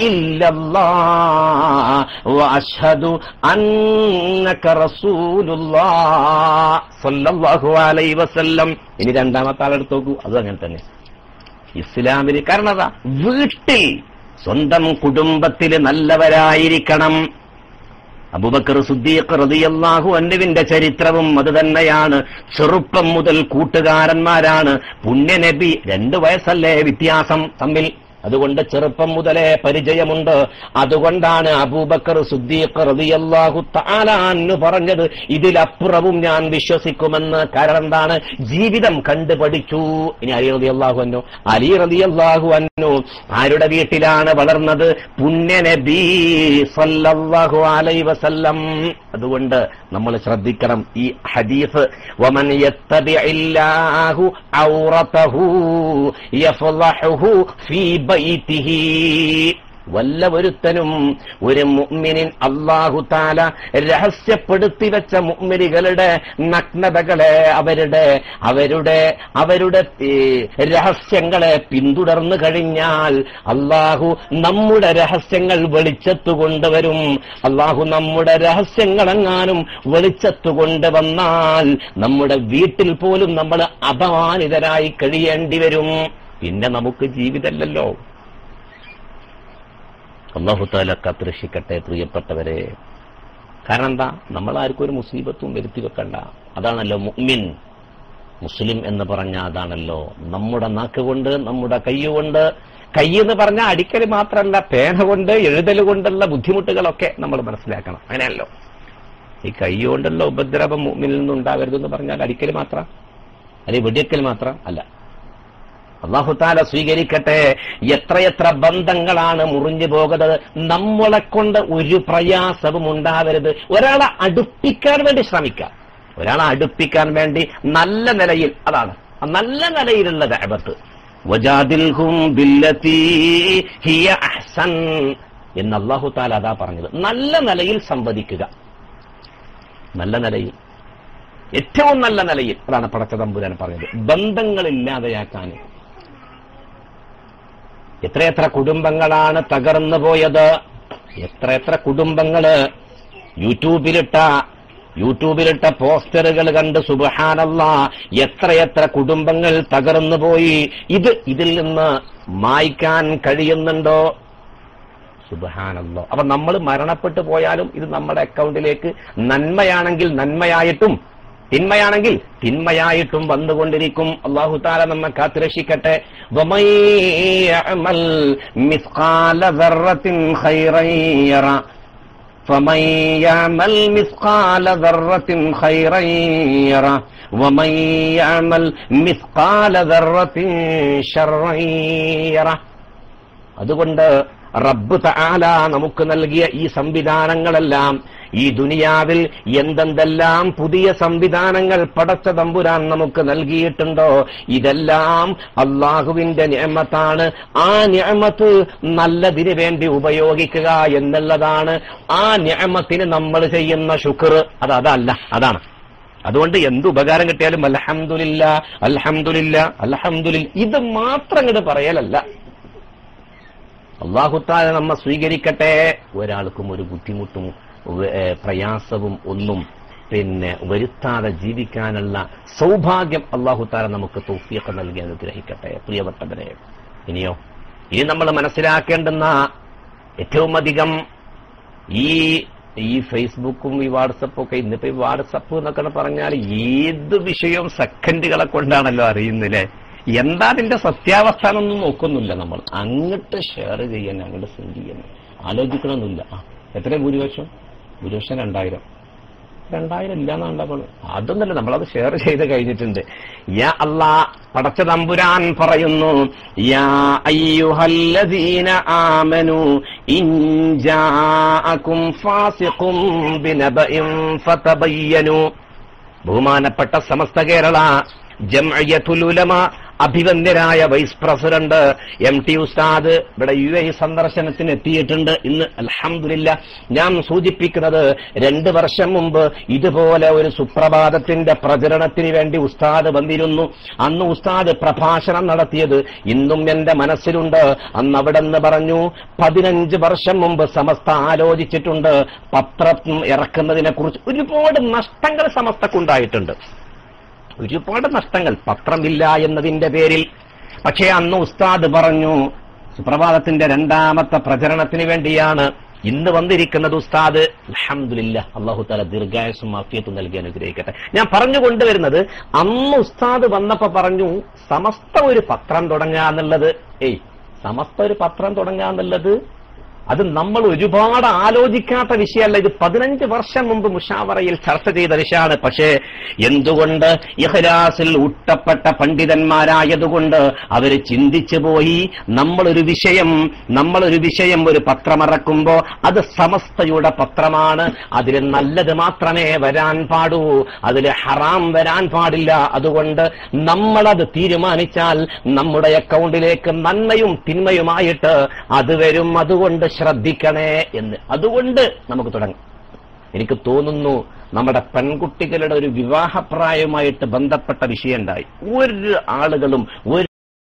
ഇല്ലല്ലാഹ് വ അഷ്ഹദു അന്നക റസൂലുള്ളാഹ് സ്വല്ലല്ലാഹു അലൈഹി വസല്ലം. ഇനി രണ്ടാമത്തെ ആളെടുത്ത് നോക്കൂ. അത് അങ്ങനെ തന്നെ ഇസ്ലാമിന്. കാരണം അതാ, വീട്ടിൽ സ്വന്തം കുടുംബത്തിൽ നല്ലവരായിരിക്കണം. അബൂബക്കർ സിദ്ദീഖ് റളിയല്ലാഹു അൻഹുവിന്റെ ചരിത്രവും അത് തന്നെയാണ്. ചെറുപ്പം മുതൽ കൂട്ടുകാരന്മാരാണ്. പുണ്യനബി രണ്ട് വയസ്സല്ലേ വ്യത്യാസം തമ്മിൽ, അതുകൊണ്ട് ചെറുപ്പം മുതലേ പരിചയമുണ്ട്. അതുകൊണ്ടാണ് അബൂബക്കർ സിദ്ദീഖ് റളിയല്ലാഹു തആല അൻഹു പറഞ്ഞത് ഇതിലപ്പുറവും ഞാൻ വിശ്വസിക്കുമെന്ന്. കാരണം എന്താണ്? ജീവിതം കണ്ടുപഠിച്ചു. ഇനി അലി റളിയല്ലാഹു അൻഹു അലി റളിയല്ലാഹു അൻഹു ആരുടെ വീട്ടിലാണ് വളർന്നത്? പുണ്യനബി സല്ലല്ലാഹു അലൈഹി വസല്ലം. അതുകൊണ്ട് നമ്മൾ ശ്രദ്ധിക്കണം ഈ ഹദീസ്. വമൻ യത്തബിഇല്ലാഹു ഔറതഹു യഫളഹു ഫീ ബൈതിഹി. വല്ലവരുത്തനും ഒരു മുഅ്മിനിൻ അല്ലാഹു തആല രഹസ്യപ്പെടുത്തി വെച്ച മുഅ്മിനുകളുടെ നഗ്നതകളെ, അവരുടെ അവരുടെ അവരുടെ രഹസ്യങ്ങളെ പിന്തുടർന്നു കഴിഞ്ഞാൽ അല്ലാഹു നമ്മുടെ രഹസ്യങ്ങൾ വെളിച്ചത്തു കൊണ്ടുവരും. അല്ലാഹു നമ്മുടെ രഹസ്യങ്ങളെങ്ങാനും വെളിച്ചത്തു കൊണ്ടുവന്നാൽ നമ്മുടെ വീട്ടിൽ പോലും നമ്മൾ അപമാനിതരായി കഴിയേണ്ടി വരും. പിന്നെ നമുക്ക് ജീവിതമല്ലല്ലോ. അല്ലാഹു തആല കാത്തുരക്ഷിക്കട്ടെ പ്രിയപ്പെട്ടവരെ. കാരണം എന്താ? നമ്മളാർക്കും ഒരു മുസീബത്തും വരുത്തി വെക്കണ്ട. അതാണല്ലോ മുഅ്മിൻ. മുസ്ലിം എന്ന് പറഞ്ഞാൽ അതാണല്ലോ. നമ്മുടെ നാക്ക് കൊണ്ട്, നമ്മുടെ കൈകൊണ്ട്, കൈയെന്ന് പറഞ്ഞാൽ അടിക്കൽ മാത്രമല്ല, പേന കൊണ്ട്, എഴുതൽ കൊണ്ടുള്ള ബുദ്ധിമുട്ടുകളൊക്കെ നമ്മൾ മനസ്സിലാക്കണം. അങ്ങനെയല്ലോ. ഈ കൈ കൊണ്ടുള്ള ഉപദ്രവം മുഅ്മിനിൽ നിന്നുണ്ടാകരുതെന്ന് പറഞ്ഞാൽ അടിക്കൽ മാത്രം, അല്ലെങ്കിൽ വെടിയക്കൽ മാത്രം അല്ല. അല്ലാഹു തആല സ്വീകരിക്കട്ടെ. എത്രയെത്ര ബന്ധങ്ങളാണ് മുറിഞ്ഞു പോകുന്നത്. നമ്മളെ കൊണ്ട് ഒരു പ്രയാസവും ഉണ്ടാവരുത്. ഒരാളെ അടുപ്പിക്കാൻ വേണ്ടി ശ്രമിക്കാം, ഒരാളെ അടുപ്പിക്കാൻ വേണ്ടി നല്ല നിലയിൽ, അതാണ് നല്ല നിലയിലുള്ള ദഅവത്ത്. വജാദിൽഹും ബില്ലതീ ഹിയ അഹ്സൻ എന്ന് അല്ലാഹു തആല അതാ പറഞ്ഞത്. നല്ല നിലയിൽ സംവദിക്കുക, നല്ല നിലയിൽ, ഏറ്റവും നല്ല നിലയിൽ. അതാണ് പടച്ച തമ്പുരാൻ പറഞ്ഞത്. ബന്ധങ്ങളില്ലാതെയാക്കാൻ എത്രയെത്ര കുടുംബങ്ങളാണ് തകർന്നു പോയത്. എത്രയെത്ര കുടുംബങ്ങള് യൂട്യൂബിലിട്ട യൂട്യൂബിലിട്ട പോസ്റ്ററുകൾ കണ്ട് സുബ്ഹാനല്ലാഹ് എത്രയെത്ര കുടുംബങ്ങൾ തകർന്നു പോയി. ഇത് ഇതിൽ നിന്ന് മായ്ക്കാൻ കഴിയുന്നുണ്ടോ? സുബ്ഹാനല്ലാഹ്. അപ്പൊ നമ്മൾ മരണപ്പെട്ടു പോയാലും ഇത് നമ്മുടെ അക്കൗണ്ടിലേക്ക് നന്മയാണെങ്കിൽ നന്മയായിട്ടും തിന്മയാണെങ്കിൽ തിന്മയായിട്ടും വന്നുകൊണ്ടിരിക്കും. അല്ലാഹു തആല നമ്മെ കാത്തുരക്ഷിക്കട്ടെ. വമൻ യഅമൽ മിസ്ഖാല ദർറത്തിൻ ഖൈറൻ യറ ഫമൻ യഅമൽ മിസ്ഖാല ദർറത്തിൻ ഖൈറൻ യറ വമൻ യഅമൽ മിസ്ഖാല ദർറത്തിൻ ശർറൻ യറ. അതുകൊണ്ട് റബ്ബ് തആല നമുക്ക് നൽകിയ ഈ സംവിധാനങ്ങളെല്ലാം, ഈ ദുനിയാവിൽ എന്തെന്തെല്ലാം പുതിയ സംവിധാനങ്ങൾ പടച്ച തമ്പുരാൻ നമുക്ക് നൽകിയിട്ടുണ്ടോ, ഇതെല്ലാം അള്ളാഹുവിന്റെ നിഅമത്താണ്. ആ നിഅമത്ത് നല്ലതിന് വേണ്ടി ഉപയോഗിക്കുക എന്നുള്ളതാണ്. ആ നിഅമത്തിന് നമ്മൾ ചെയ്യുന്ന ശുക്ർ അത് അതല്ല, അതാണ്. അതുകൊണ്ട് എന്ത് ഉപകാരം കിട്ടിയാലും അൽഹംദുലില്ലാ അൽഹംദുലില്ലാ അൽഹംദുലില്ലാ ഇത് മാത്രം ഇങ്ങോട്ട് പറയലല്ല. അല്ലാഹു തആല നമ്മെ സ്വീകരിക്കട്ടെ. ഒരാൾക്കും ഒരു ബുദ്ധിമുട്ടും പ്രയാസവും ഒന്നും പിന്നെ വരുത്താതെ ജീവിക്കാനുള്ള സൗഭാഗ്യം അല്ലാഹു തആല നമുക്ക് തൗഫീഖ് നൽകി അനുഗ്രഹിക്കട്ടെ പ്രിയപ്പെട്ടവരെ. ഇനിയോ ഇനി നമ്മൾ മനസ്സിലാക്കേണ്ടുന്ന ഏറ്റവും അധികം ഈ ഈ ഫേസ്ബുക്കും ഈ വാട്സപ്പും ഒക്കെ, ഇന്നിപ്പോ ഈ വാട്സപ്പ് എന്നൊക്കെ പറഞ്ഞാൽ ഏത് വിഷയവും സെക്കൻഡുകളെ കൊണ്ടാണല്ലോ അറിയുന്നില്ലേ. എന്താ അതിന്റെ സത്യാവസ്ഥ എന്നൊന്നും നോക്കുന്നില്ല. നമ്മൾ അങ്ങോട്ട് ഷെയർ ചെയ്യാൻ, അങ്ങോട്ട് സെൻഡ് ചെയ്യാൻ ആലോചിക്കണമെന്നില്ല. ആ എത്ര ഭൂരിപക്ഷം? ഭൂരിപക്ഷം രണ്ടായിരം രണ്ടായിരം ഇല്ലാന്നുണ്ടാവുള്ളൂ. അതൊന്നല്ല, നമ്മളത് ഷെയർ ചെയ്ത് കഴിഞ്ഞിട്ടുണ്ട്. യാ അല്ലാ, പടച്ച തമ്പുരാൻ പറയുന്നു, യാ അയ്യുഹല്ലദീന ആമനൂ ഇൻ ജാഅകും ഫാസിഖും ബിനബഇൻ ഫതബയ്യനൂ. ബഹുമാനപ്പെട്ട സമസ്ത കേരള ജംഇയ്യത്തുൽ ഉലമ അഭിവന്ദ്യരായ വൈസ് പ്രസിഡന്റ് എം ടി ഉസ്താദ് ഇവിടെ യു എ സന്ദർശനത്തിന് എത്തിയിട്ടുണ്ട് ഇന്ന്. അൽഹംദുലില്ലാഹ്. ഞാൻ സൂചിപ്പിക്കുന്നത്, രണ്ടു വർഷം മുമ്പ് ഇതുപോലെ ഒരു സുപ്രഭാതത്തിന്റെ പ്രചരണത്തിന് വേണ്ടി ഉസ്താദ് വന്നിരുന്നു. അന്ന് ഉസ്താദ് പ്രഭാഷണം നടത്തിയത് ഇന്നും എന്റെ മനസ്സിലുണ്ട്. അന്ന് അവിടെ നിന്ന് പറഞ്ഞു, പതിനഞ്ച് വർഷം മുമ്പ് സമസ്ത ആലോചിച്ചിട്ടുണ്ട് പത്രം ഇറക്കുന്നതിനെ കുറിച്ച്. ഒരുപാട് നഷ്ടങ്ങൾ സമസ്തക്കുണ്ടായിട്ടുണ്ട്, ഒരുപാട് നഷ്ടങ്ങൾ പത്രമില്ല എന്നതിന്റെ പേരിൽ. പക്ഷേ അന്ന് ഉസ്താദ് പറഞ്ഞു, സുപ്രഭാതത്തിന്റെ രണ്ടാമത്തെ പ്രചരണത്തിന് വേണ്ടിയാണ് ഇന്ന് വന്നിരിക്കുന്നത് ഉസ്താദ് അൽഹംദുലില്ലാഹ് അല്ലാഹു തആല ദീർഘായുസ്സും ആഫിയത്തും നൽകി അനുഗ്രഹിക്കട്ടെ. ഞാൻ പറഞ്ഞു കൊണ്ടുവരുന്നത്, അന്ന് ഉസ്താദ് വന്നപ്പോ പറഞ്ഞു സമസ്ത ഒരു പത്രം തുടങ്ങുക എന്നുള്ളത്. ഏയ് സമസ്ത ഒരു പത്രം തുടങ്ങുക എന്നുള്ളത് അത് നമ്മൾ ഒരുപാട് ആലോചിക്കാത്ത വിഷയമല്ല. ഇത് പതിനഞ്ച് വർഷം മുമ്പ് മുഷാവറയിൽ ചർച്ച ചെയ്ത വിഷയമാണ്. പക്ഷേ എന്തുകൊണ്ട് ഇഖ്ലാസിൽ ഊട്ടപ്പെട്ട പണ്ഡിതന്മാരായതുകൊണ്ട് അവര് ചിന്തിച്ചു പോയി, നമ്മളൊരു വിഷയം നമ്മളൊരു വിഷയം ഒരു പത്രമിറക്കുമ്പോ അത് സമസ്തയുടെ പത്രമാണ്, അതിൽ നല്ലത് മാത്രമേ വരാൻ പാടൂ, അതിൽ ഹറാം വരാൻ പാടില്ല. അതുകൊണ്ട് നമ്മളത് തീരുമാനിച്ചാൽ നമ്മുടെ അക്കൗണ്ടിലേക്ക് നന്മയും തിന്മയുമായിട്ട് അത് വരും, അതുകൊണ്ട് ശ്രദ്ധിക്കണേ എന്ന്. അതുകൊണ്ട് നമുക്ക് തുടങ്ങാം. എനിക്ക് തോന്നുന്നു നമ്മുടെ പെൺകുട്ടികളുടെ ഒരു വിവാഹപ്രായവുമായിട്ട് ബന്ധപ്പെട്ട വിഷയം ഉണ്ടായി. ഒരു ആളുകളും ഒരു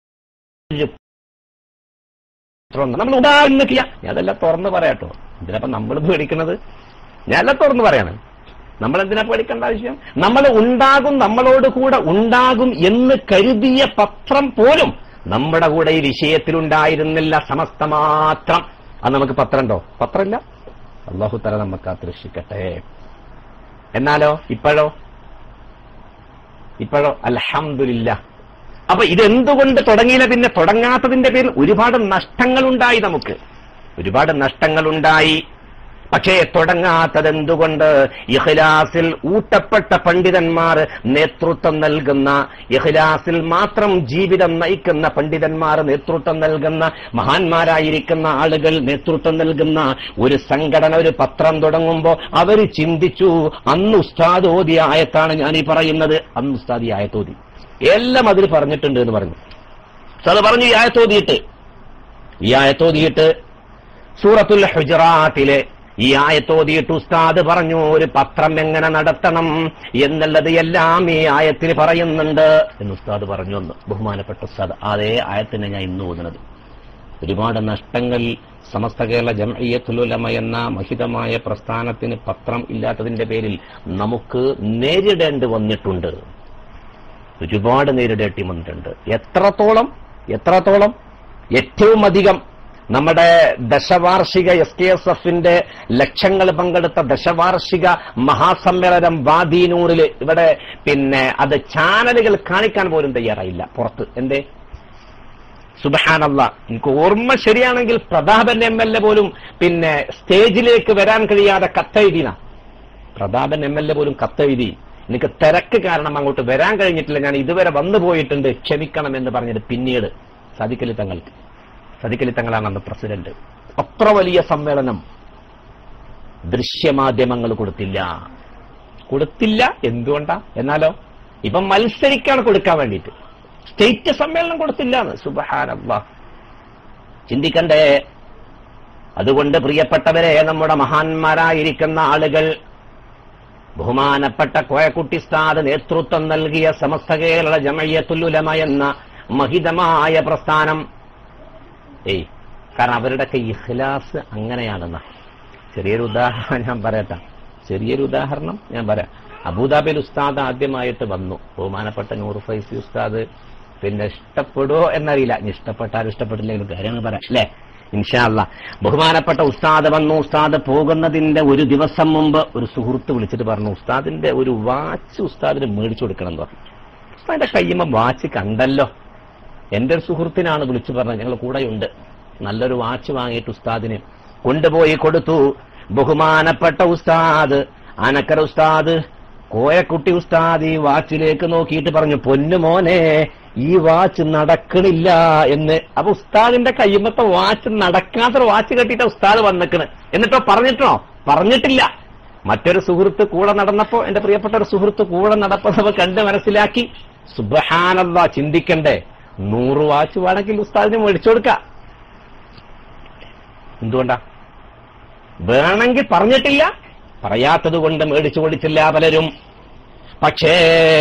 നമ്മൾ ഉദാഹരണക്കില്ല. ഞാനെല്ലാം തുറന്ന് പറയാട്ടോ. ഇതിനപ്പം നമ്മൾ പേടിക്കുന്നത്? ഞാനെല്ലാം തുറന്ന് പറയാണ്. നമ്മൾ എന്തിനാ പേടിക്കേണ്ട ആവശ്യം? നമ്മൾ ഉണ്ടാകും, നമ്മളോട് കൂടെ ഉണ്ടാകും എന്ന് കരുതിയ പത്രം പോലും നമ്മുടെ കൂടെ ഈ വിഷയത്തിലുണ്ടായിരുന്നില്ല. സമസ്ത മാത്രം. അത് നമുക്ക് പത്രമുണ്ടോ? പത്രമില്ല. അല്ലാഹു തആല നമുക്ക് കാത്തുരക്ഷിക്കട്ടെ. എന്നാലോ ഇപ്പോഴോ ഇപ്പോഴോ അൽഹംദുലില്ലാഹ്. അപ്പൊ ഇതെന്തുകൊണ്ട് തുടങ്ങിയില്ല? പിന്നെ തുടങ്ങാത്തതിന്റെ പേരിൽ ഒരുപാട് നഷ്ടങ്ങളുണ്ടായി, നമുക്ക് ഒരുപാട് നഷ്ടങ്ങളുണ്ടായി. പക്ഷേ തുടങ്ങാത്തതെന്തുകൊണ്ട്? ഇഖ്ലാസിൽ ഊട്ടപ്പെട്ട പണ്ഡിതന്മാർ നേതൃത്വം നൽകുന്ന, ഇഖ്ലാസിൽ മാത്രം ജീവിതം നയിക്കുന്ന പണ്ഡിതന്മാർ നേതൃത്വം നൽകുന്ന, മഹാന്മാരായിരിക്കുന്ന ആളുകൾ നേതൃത്വം നൽകുന്ന ഒരു സംഘടന, ഒരു പത്രം തുടങ്ങുമ്പോൾ അവർ ചിന്തിച്ചു, അന്ന് ഉസ്താദ് ഓതിയ ആയത്താണ് ഞാൻ ഈ പറയുന്നത്. അന്ന് ഉസ്താദ് ഈ ആയത്തോതി എല്ലാം അതിൽ പറഞ്ഞിട്ടുണ്ട് എന്ന് പറഞ്ഞു. ഉസ്താദ് പറഞ്ഞു ഈ ആയത്തോതിയിട്ട് ഈ ആയത്തോതിയിട്ട് സൂറത്തുൽ ഹുജറാത്തിലെ ഈ ആയത്തോതിയിട്ട് ഉസ്താദ് പറഞ്ഞു ഒരു പത്രം എങ്ങനെ നടത്തണം എന്നുള്ളത് എല്ലാം ഈ ആയത്തിൽ പറയുന്നുണ്ട് എന്ന് ഉസ്താദ് പറഞ്ഞു. എന്ന് ബഹുമാനപ്പെട്ട ഉസ്താദ് അതേ ആയത്തിനെ ഞാൻ ഇന്ന് ഓതുന്നത്. ഒരുപാട് നഷ്ടങ്ങൾ സമസ്ത കേരള ജംഇയ്യത്തുൽ ഉലമ എന്ന മഹിതമായ പ്രസ്ഥാനത്തിന് പത്രം ഇല്ലാത്തതിന്റെ പേരിൽ നമുക്ക് നേരിടേണ്ടി വന്നിട്ടുണ്ട്. ഒരുപാട് നേരിടേണ്ടി വന്നിട്ടുണ്ട്. എത്രത്തോളം എത്രത്തോളം ഏറ്റവും അധികം നമ്മുടെ ദശവാർഷിക എസ് കെ എസ് എഫിന്റെ ലക്ഷങ്ങൾ പങ്കെടുത്ത ദശവാർഷിക മഹാസമ്മേളനം വാദീനൂറിൽ ഇവിടെ പിന്നെ അത് ചാനലുകൾ കാണിക്കാൻ പോലും തയ്യാറായില്ല പുറത്ത്. എന്തേ? സുബ്ഹാനല്ലാഹ്. എനിക്ക് ഓർമ്മ ശരിയാണെങ്കിൽ പ്രതാപൻ എം എൽ എ പോലും പിന്നെ സ്റ്റേജിലേക്ക് വരാൻ കഴിയാതെ കത്തെഴുതിന. പ്രതാപൻ എം എൽ എ പോലും കത്തെഴുതി, എനിക്ക് തിരക്ക് കാരണം അങ്ങോട്ട് വരാൻ കഴിഞ്ഞിട്ടില്ല, ഞാൻ ഇതുവരെ വന്നു പോയിട്ടുണ്ട്, ക്ഷമിക്കണം എന്ന് പറഞ്ഞത് പിന്നീട് സാദിഖലി തങ്ങൾക്ക്. സാദിഖലി തങ്ങളാണ് അന്ന് പ്രസിഡന്റ്. അത്ര വലിയ സമ്മേളനം ദൃശ്യമാധ്യമങ്ങൾ കൊടുത്തില്ല കൊടുത്തില്ല എന്തുകൊണ്ടാ? എന്നാലോ ഇപ്പം മത്സരിക്കാണ് കൊടുക്കാൻ വേണ്ടിയിട്ട്. സ്റ്റേറ്റ് സമ്മേളനം കൊടുത്തില്ല എന്ന്. സുബ്ഹാനല്ലാഹ്. ചിന്തിക്കണ്ടേ? അതുകൊണ്ട് പ്രിയപ്പെട്ടവരെ, നമ്മുടെ മഹാന്മാരായിരിക്കുന്ന ആളുകൾ, ബഹുമാനപ്പെട്ട കോയക്കുട്ടി ഉസ്താദ് നേതൃത്വം നൽകിയ സമസ്ത കേരള ജംഇയ്യത്തുൽ ഉലമ എന്ന മഹിതമായ പ്രസ്ഥാനം, ഏയ് കാരണം അവരുടെയൊക്കെ ഇഖ്ലാസ് അങ്ങനെയാണെന്ന. ചെറിയൊരു ഉദാഹരണം ഞാൻ പറയട്ടെ. ചെറിയൊരു ഉദാഹരണം ഞാൻ പറയാം. അബൂദാബിയിൽ ഉസ്താദ് ആദ്യമായിട്ട് വന്നു. ബഹുമാനപ്പെട്ട നൂർ ഫൈസി ഉസ്താദ്. പിന്നെ ഇഷ്ടപ്പെടുവോ എന്നറിയില്ല, ഇനി ഇഷ്ടപ്പെട്ടാലും ഇഷ്ടപ്പെട്ടില്ലെങ്കിലും കാര്യങ്ങൾ പറയാം അല്ലേ, ഇൻഷാ അല്ലാഹ്. ബഹുമാനപ്പെട്ട ഉസ്താദ് വന്നു. ഉസ്താദ് പോകുന്നതിന്റെ ഒരു ദിവസം മുമ്പ് ഒരു സുഹൃത്ത് വിളിച്ചിട്ട് പറഞ്ഞു, ഉസ്താദിന്റെ ഒരു വാച്ച് ഉസ്താദിന് മേടിച്ചു കൊടുക്കണം എന്ന് പറഞ്ഞു. ഉസ്താദിന്റെ കയ്യുമ്പോ വാച്ച് കണ്ടല്ലോ. എന്റെ ഒരു സുഹൃത്തിനാണ് വിളിച്ചു പറഞ്ഞത്, ഞങ്ങൾ കൂടെയുണ്ട്. നല്ലൊരു വാച്ച് വാങ്ങിയിട്ട് ഉസ്താദിന് കൊണ്ടുപോയി കൊടുത്തു. ബഹുമാനപ്പെട്ട ഉസ്താദ്, അനക്കര ഉസ്താദ്, കോയക്കുട്ടി ഉസ്താദ് ഈ വാച്ചിലേക്ക് നോക്കിയിട്ട് പറഞ്ഞു, പൊന്നുമോനെ ഈ വാച്ച് നടക്കണില്ല എന്ന്. അപ്പൊ ഉസ്താദിന്റെ കയ്യുമ്പത്തെ വാച്ച് നടക്കാത്തൊരു വാച്ച് കെട്ടിയിട്ട് ഉസ്താദ് വന്നിക്കണ്. എന്നിട്ടോ പറഞ്ഞിട്ടോ? പറഞ്ഞിട്ടില്ല. മറ്റൊരു സുഹൃത്ത് കൂടെ നടന്നപ്പോ, എന്റെ പ്രിയപ്പെട്ട ഒരു സുഹൃത്ത് കൂടെ നടപ്പോ കണ്ട് മനസ്സിലാക്കി. സുബ്ഹാനല്ലാഹ്. ചിന്തിക്കണ്ടേ? നൂറ് വാച്ച് വേണമെങ്കിൽ ഉസ്താദിന് മേടിച്ചു കൊടുക്കാം. എന്തുകൊണ്ടാ? വേണമെങ്കിൽ പറഞ്ഞിട്ടില്ല, പറയാത്തത് കൊണ്ട് മേടിച്ചു കൊടുത്തില്ല പലരും. പക്ഷേ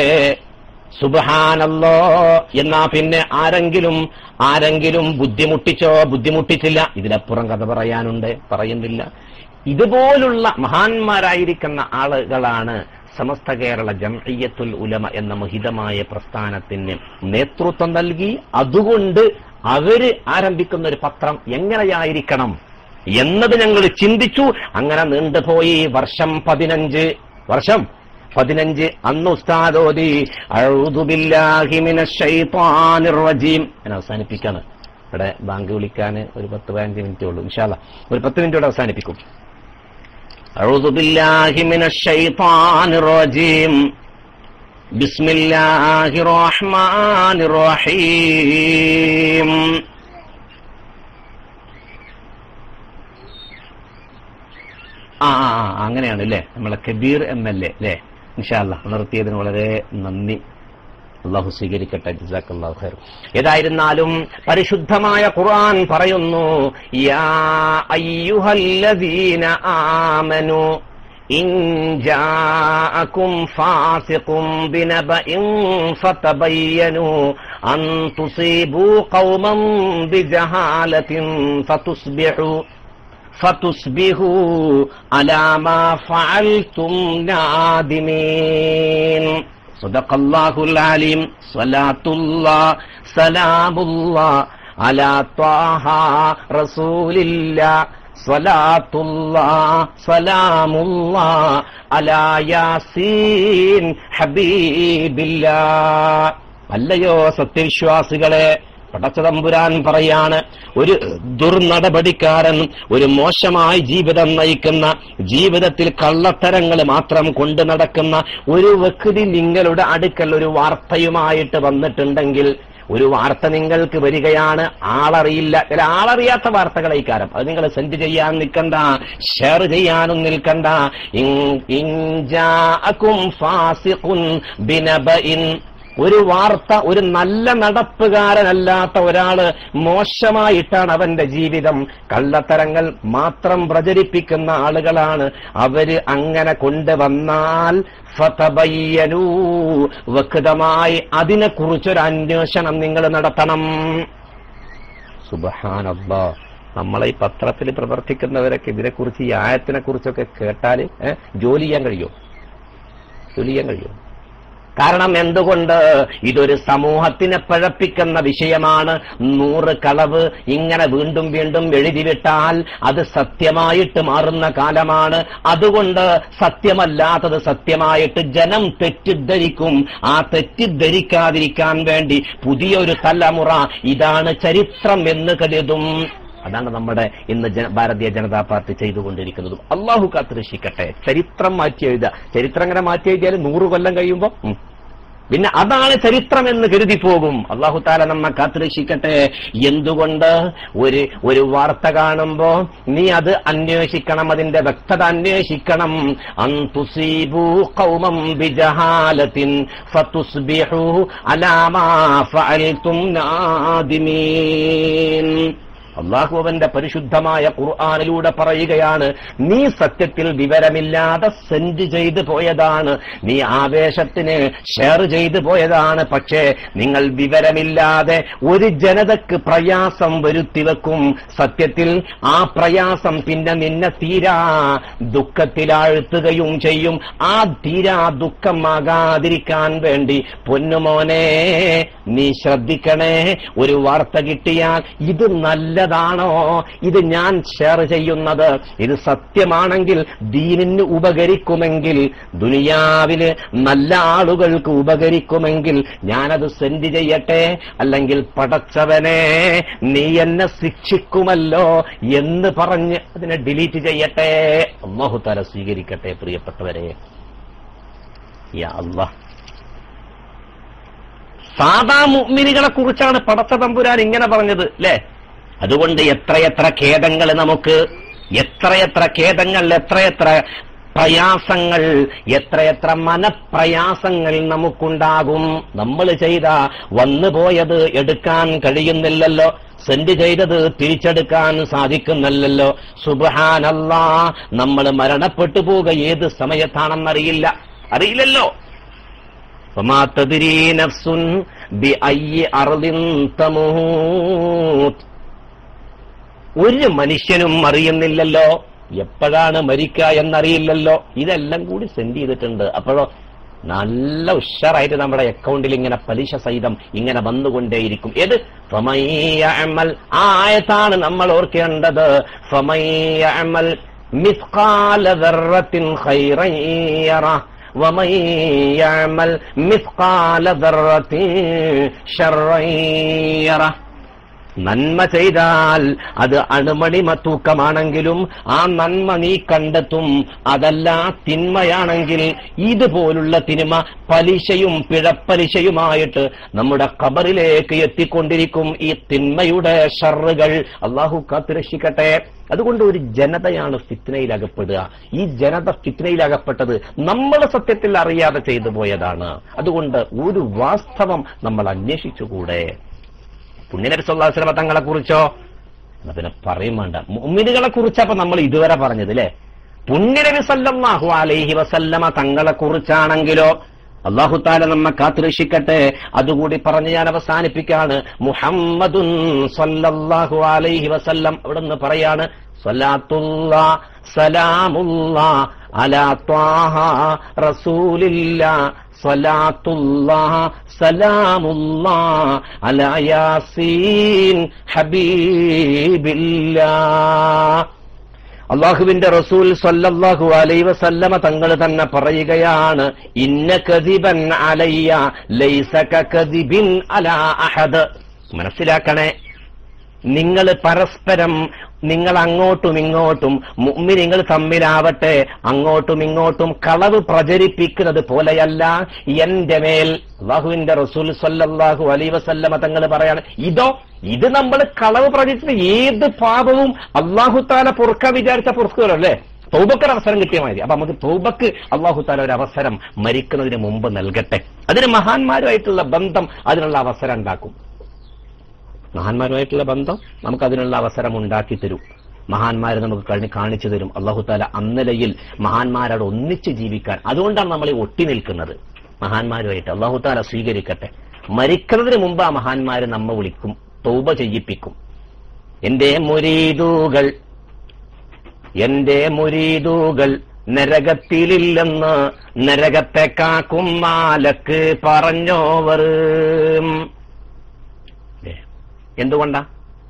സുബ്ഹാനല്ലാഹ്, എന്നാ പിന്നെ ആരെങ്കിലും ആരെങ്കിലും ബുദ്ധിമുട്ടിച്ചോ? ബുദ്ധിമുട്ടിച്ചില്ല. ഇതിനപ്പുറം കഥ പറയാനുണ്ട്, പറയുന്നില്ല. ഇതുപോലുള്ള മഹാന്മാരായിരിക്കുന്ന ആളുകളാണ് സമസ്ത കേരള ജംഇയ്യത്തുൽ ഉലമ എന്ന മഹിതമായ പ്രസ്ഥാനത്തിന് നേതൃത്വം നൽകി. അതുകൊണ്ട് അവര് ആരംഭിക്കുന്ന ഒരു പത്രം എങ്ങനെയായിരിക്കണം എന്നത് ഞങ്ങൾ ചിന്തിച്ചു. അങ്ങനെ നീണ്ടുപോയി വർഷം പതിനഞ്ച് വർഷം പതിനഞ്ച് അന്ന് ഉസ്താദോദി അഊദു ബില്ലാഹി മിനശ് ശൈത്വാനിർ റജീം. ഞാൻ അവസാനിപ്പിക്കാണ്. ഇവിടെ ബാങ്ക് വിളിക്കാൻ ഒരു പത്ത് പതിനഞ്ച് മിനിറ്റേ ഉള്ളൂ. ഇൻഷാ അല്ലാഹ് ഒരു പത്ത് മിനിറ്റോടെ അവസാനിപ്പിക്കും. അഊദു ബില്ലാഹി മിനശ് ശൈത്വാനിർ റജീം ബിസ്മില്ലാഹിർ റഹ്മാനിർ റഹീം. ആ അങ്ങനെയാണ് അല്ലേ, നമ്മളെ കബീർ എം എൽ എ അല്ലേ. ഇൻഷാ അല്ലാഹ് ഉണർത്തിയതിന് വളരെ നന്ദി. അല്ലാഹു സ്വീകരിക്കട്ടെ. ജസാക്കല്ലാഹു ഖൈർ. ഏതായിരുന്നാലും പരിശുദ്ധമായ ഖുർആൻ പറയുന്നു, യാ അയ്യുഹല്ലദീന ആമനു ഇൻ ജാഅകും ഫാസിഖും ബിനബഇൻ ഫതബയ്യനു അൻ തുസീബു ഖൗമൻ ബിജഹാലത്തിൻ ഫതുസ്ബിഹു ഫതുസ്ബിഹു അലാ മാ ഫഅൽതും നാദിമീൻ. സദഖല്ലാഹുൽ അലീം. സ്വലാത്തുല്ലാഹ് സലാമുല്ലാഹ് അലാ ത്വാഹ റസൂലില്ലാഹ്. സ്വലാത്തുല്ലാഹ് സലാമുല്ലാഹ് അലാ യാസീൻ ഹബീബില്ലാഹ്. അല്ലയോ സത്യവിശ്വാസികളെ, പടച്ചതമ്പുരാൻ പറയാണ്, ഒരു ദുർനടപടിക്കാരൻ, ഒരു മോശമായി ജീവിതം നയിക്കുന്ന, ജീവിതത്തിൽ കള്ളത്തരങ്ങൾ മാത്രം കൊണ്ടു നടക്കുന്ന ഒരു വ്യക്തി നിങ്ങളുടെ അടുക്കൽ ഒരു വാർത്തയുമായിട്ട് വന്നിട്ടുണ്ടെങ്കിൽ, ഒരു വാർത്ത നിങ്ങൾക്ക് വരികയാണ്, ആളറിയില്ല, ചില ആളറിയാത്ത വാർത്തകളെ കാരം, അത് നിങ്ങൾ സെൻഡ് ചെയ്യാൻ നിൽക്കണ്ട, ഷെയർ ചെയ്യാനും നിൽക്കണ്ട. ഇൻ ജാഅകും ഫാസിഖുൻ ബിനബഇൻ, ഒരു വാർത്ത, ഒരു നല്ല നടപ്പുകാരനല്ലാത്ത ഒരാള് മോശമായിട്ടാണ് അവന്റെ ജീവിതം, കള്ളത്തരങ്ങൾ മാത്രം പ്രചരിപ്പിക്കുന്ന ആളുകളാണ് അവര്, അങ്ങനെ കൊണ്ടുവന്നാൽ ഫതബയ്യനൂ, വ്യക്തമായി അതിനെക്കുറിച്ചൊരു അന്വേഷണം നിങ്ങൾ നടത്തണം. സുബ്ഹാനല്ലാഹ്. നമ്മളെ ഈ പത്രത്തിൽ പ്രവർത്തിക്കുന്നവരൊക്കെ ഇതിനെക്കുറിച്ച്, ഈ ആയത്തിനെ കുറിച്ചൊക്കെ കേട്ടാൽ ജോലി ചെയ്യാൻ കഴിയോ? ജോലി ചെയ്യാൻ കഴിയോ? കാരണം എന്തുകൊണ്ട്? ഇതൊരു സമൂഹത്തിനെ പഴപ്പിക്കുന്ന വിഷയമാണ്. നൂറ് കളവ് ഇങ്ങനെ വീണ്ടും വീണ്ടും എഴുതിവിട്ടാൽ അത് സത്യമായിട്ട് മാറുന്ന കാലമാണ്. അതുകൊണ്ട് സത്യമല്ലാത്തത് സത്യമായിട്ട് ജനം തെറ്റിദ്ധരിക്കും. ആ തെറ്റിദ്ധരിക്കാതിരിക്കാൻ വേണ്ടി പുതിയൊരു തലമുറ ഇതാണ് ചരിത്രം എന്ന് കരുതും. അതാണ് നമ്മുടെ ഇന്ന് ഭാരതീയ ജനതാ പാർട്ടി ചെയ്തുകൊണ്ടിരിക്കുന്നതും. അള്ളാഹു കാത്തുരക്ഷിക്കട്ടെ. ചരിത്രം മാറ്റി എഴുതുക. ചരിത്രം അങ്ങനെ മാറ്റി എഴുതിയാൽ നൂറ് കൊല്ലം കഴിയുമ്പോൾ പിന്നെ അതാണ് ചരിത്രം എന്ന് കരുതി പോകും. അള്ളാഹു താല നമ്മെ കാത്തുരക്ഷിക്കട്ടെ. എന്തുകൊണ്ട്? ഒരു ഒരു വാർത്ത കാണുമ്പോ നീ അത് അന്വേഷിക്കണം, അതിന്റെ വ്യക്തത അന്വേഷിക്കണം. അൻ തുസീബു ഖൗമൻ ബിജഹാലത്തിൻ ഫതുസ്ബിഹു അലാ മാ ഫഅൽതും നാദിമീൻ. അള്ളാഹു അവന്റെ പരിശുദ്ധമായ ഖുർആനിലൂടെ പറയുകയാണ്, നീ സത്യത്തിൽ വിവരമില്ലാതെ സെൻഡ് ചെയ്തു പോയതാണ്, നീ ആവേശത്തിന് ഷെയർ ചെയ്തു പോയതാണ്. പക്ഷേ നിങ്ങൾ വിവരമില്ലാതെ ഒരു ജനതക്ക് പ്രയാസം വരുത്തിവെക്കും. സത്യത്തിൽ ആ പ്രയാസം പിന്നെ നിന്നെ തീരാ ദുഃഖത്തിലാഴ്ത്തുകയും ചെയ്യും. ആ തീരാ ദുഃഖമാകാതിരിക്കാൻ വേണ്ടി പൊന്നുമോനെ നീ ശ്രദ്ധിക്കണേ. ഒരു വാർത്ത കിട്ടിയാൽ ഇത് നല്ല ാണോ, ഇത് ഞാൻ ഷെയർ ചെയ്യുന്നത്, ഇത് സത്യമാണെങ്കിൽ ദീനിന് ഉപകരിക്കുമെങ്കിൽ, ദുനിയാവില് നല്ല ആളുകൾക്ക് ഉപകരിക്കുമെങ്കിൽ ഞാനത് സെൻഡ് ചെയ്യട്ടെ, അല്ലെങ്കിൽ പടച്ചവനെ നീ എന്നെ ശിക്ഷിക്കുമല്ലോ എന്ന് പറഞ്ഞ് അതിനെ ഡിലീറ്റ് ചെയ്യട്ടെ. അല്ലാഹു തആല സ്വീകരിക്കട്ടെ. പ്രിയപ്പെട്ടവരെ, യാ അല്ലാഹ്, സാദാ മുഅ്മിനുകളെ കുറിച്ചാണ് പടച്ച തമ്പുരാൻ ഇങ്ങനെ പറഞ്ഞത് അല്ലേ? അതുകൊണ്ട് എത്രയെത്ര ഖേദങ്ങൾ നമുക്ക്, എത്രയെത്ര ഖേദങ്ങൾ, എത്രയെത്ര പ്രയാസങ്ങൾ, എത്രയെത്ര മനപ്രയാസങ്ങൾ നമുക്കുണ്ടാകും. നമ്മൾ ചെയ്ത വന്നുപോയത് എടുക്കാൻ കഴിയുന്നില്ലല്ലോ, സെൻഡ് ചെയ്തത് തിരിച്ചെടുക്കാൻ സാധിക്കുന്നില്ലല്ലോ. സുബ്ഹാനല്ലാഹ്, നമ്മൾ മരണപ്പെട്ടു പോവുക ഏത് സമയത്താണെന്നറിയില്ല, അറിയില്ലല്ലോ. വമാ തദ്രീ നഫ്സുൻ ബിഅയ്യി അർദിൻ തമൂത്. ഒരു മനുഷ്യനും അറിയുന്നില്ലല്ലോ എപ്പോഴാണ് മരിക്കുക എന്നറിയില്ലല്ലോ. ഇതെല്ലാം കൂടി സെൻഡ് ചെയ്തിട്ടുണ്ട്. അപ്പോഴോ നല്ല ഉഷാറായിട്ട് നമ്മുടെ അക്കൗണ്ടിൽ ഇങ്ങനെ പലിശ സഹിതം ഇങ്ങനെ വന്നുകൊണ്ടേയിരിക്കും. ഏത് ഫമയ്യഅമൽ, ആ ആയത്താണ് നമ്മൾ ഓർക്കേണ്ടത്. ഫമയ്യഅമൽ മിസ്ഖാല ദർറത്തിൻ ഖൈറൻ യറഹ് വമൻ യഅമൽ മിസ്ഖാല ദർറത്തിൻ ശർറൻ യറഹ്. നന്മ ചെയ്താൽ അത് അണുമണി തൂക്കമാണെങ്കിലും ആ നന്മ നീ കണ്ടെത്തും. അതല്ല തിന്മയാണെങ്കിൽ ഇതുപോലുള്ള തിന്മ പലിശയും പിഴപ്പലിശയുമായിട്ട് നമ്മുടെ ഖബറിലേക്ക് എത്തിക്കൊണ്ടിരിക്കും. ഈ തിന്മയുടെ ഷർറുകൾ അള്ളാഹു കാത്തുരക്ഷിക്കട്ടെ. അതുകൊണ്ട് ഒരു ജനതയാണ് ഫിത്നയിലകപ്പെടുക. ഈ ജനത ഫിത്നയിലകപ്പെട്ടത് നമ്മൾ സത്യത്തിൽ അറിയാതെ ചെയ്തു പോയതാണ്. അതുകൊണ്ട് ഒരു വാസ്തവം നമ്മൾ അന്വേഷിച്ചുകൂടെ? പുണ്യനബി സല്ലല്ലാഹു അലൈഹി വസല്ലം തങ്ങളെ കുറിച്ചോ പിന്നെ പറയും വേണ്ട. മുഅ്മിനുകളെ കുറിച്ചപ്പോ നമ്മൾ ഇതുവരെ പറഞ്ഞത് അല്ലേ? പുണ്യനബി സല്ലല്ലാഹു അലൈഹി വസല്ലമ തങ്ങളെ കുറിച്ചാണെങ്കിലോ അല്ലാഹു തആല നമ്മെ കാത്തുരക്ഷിക്കട്ടെ. അതുകൂടി പറഞ്ഞ് ഞാൻ അവസാനിപ്പിക്കാണ്. മുഹമ്മദുൻ സല്ലല്ലാഹു അലൈഹി വസല്ലം അവിടുന്ന് പറയാണ്, സ്വലാത്തുല്ലാ സലാമുല്ലാ അലാ ത്വാഹ റസൂലില്ലാ സ്വലാത്തുല്ലാഹ് സലാമുല്ലാഹ് അലാ യാസീൻ ഹബീബില്ലാഹ്. അല്ലാഹുവിന്റെ റസൂൽ സ്വല്ലല്ലാഹു അലൈഹി വസല്ലമ തങ്ങൾ തന്നെ പറയുകയാണ്, ഇന്ന കദിബൻ അലയ്യ ലൈസ കദിബിൻ അലാ അഹദ്. മനസ്സിലാക്കണേ, നിങ്ങൾ പരസ്പരം നിങ്ങൾ അങ്ങോട്ടും ഇങ്ങോട്ടും മുഅ്മിനീങ്ങൾ തമ്മിലാവട്ടെ അങ്ങോട്ടും ഇങ്ങോട്ടും കളവ് പ്രചരിപ്പിക്കുന്നത് പോലെയല്ല എന്റെ മേൽ അല്ലാഹുവിന്റെ റസൂൽ സ്വല്ലല്ലാഹു അലൈഹി വസല്ലമ തങ്ങൾ പറയാണ്. ഇതോ ഇത് നമ്മൾ കളവ് പ്രചരിച്ച ഏത് പാപവും അല്ലാഹു തആല പൊറുക്കാൻ വിചാരിച്ച പൊറുക്കുമല്ലേ? തൗബക്ക് അവസരം കിട്ടിയ മാതിരി. അപ്പൊ നമുക്ക് തൗബക്ക് അല്ലാഹു തആല ഒരു അവസരം മരിക്കുന്നതിന് മുമ്പ് നൽകട്ടെ. അതിന് മഹാന്മാരുമായിട്ടുള്ള ബന്ധം അതിനുള്ള അവസരം ഉണ്ടാക്കും. മഹാന്മാരുമായിട്ടുള്ള ബന്ധം നമുക്ക് അതിനുള്ള അവസരം ഉണ്ടാക്കി തരും. മഹാന്മാരെ നമുക്ക് കഴിഞ്ഞ് കാണിച്ചു തരും. അല്ലാഹു തആല അന്നലയിൽ മഹാന്മാരോട് ഒന്നിച്ച് ജീവിക്കാൻ, അതുകൊണ്ടാണ് നമ്മൾ ഒട്ടി നിൽക്കുന്നത് മഹാന്മാരുമായിട്ട്. അല്ലാഹു തആല സ്വീകരിക്കട്ടെ. മരിക്കുന്നതിന് മുമ്പ് ആ മഹാന്മാര് നമ്മെ വിളിക്കും, തൗബ ചെയ്യിപ്പിക്കും. എന്റെ മുരീദുകൾ എന്റെ മുരീദുകൾ നരകത്തിലില്ലെന്ന് നരകത്തെ കാക്കും മാലക്ക് പറഞ്ഞോവർ. എന്തുകൊണ്ടാ?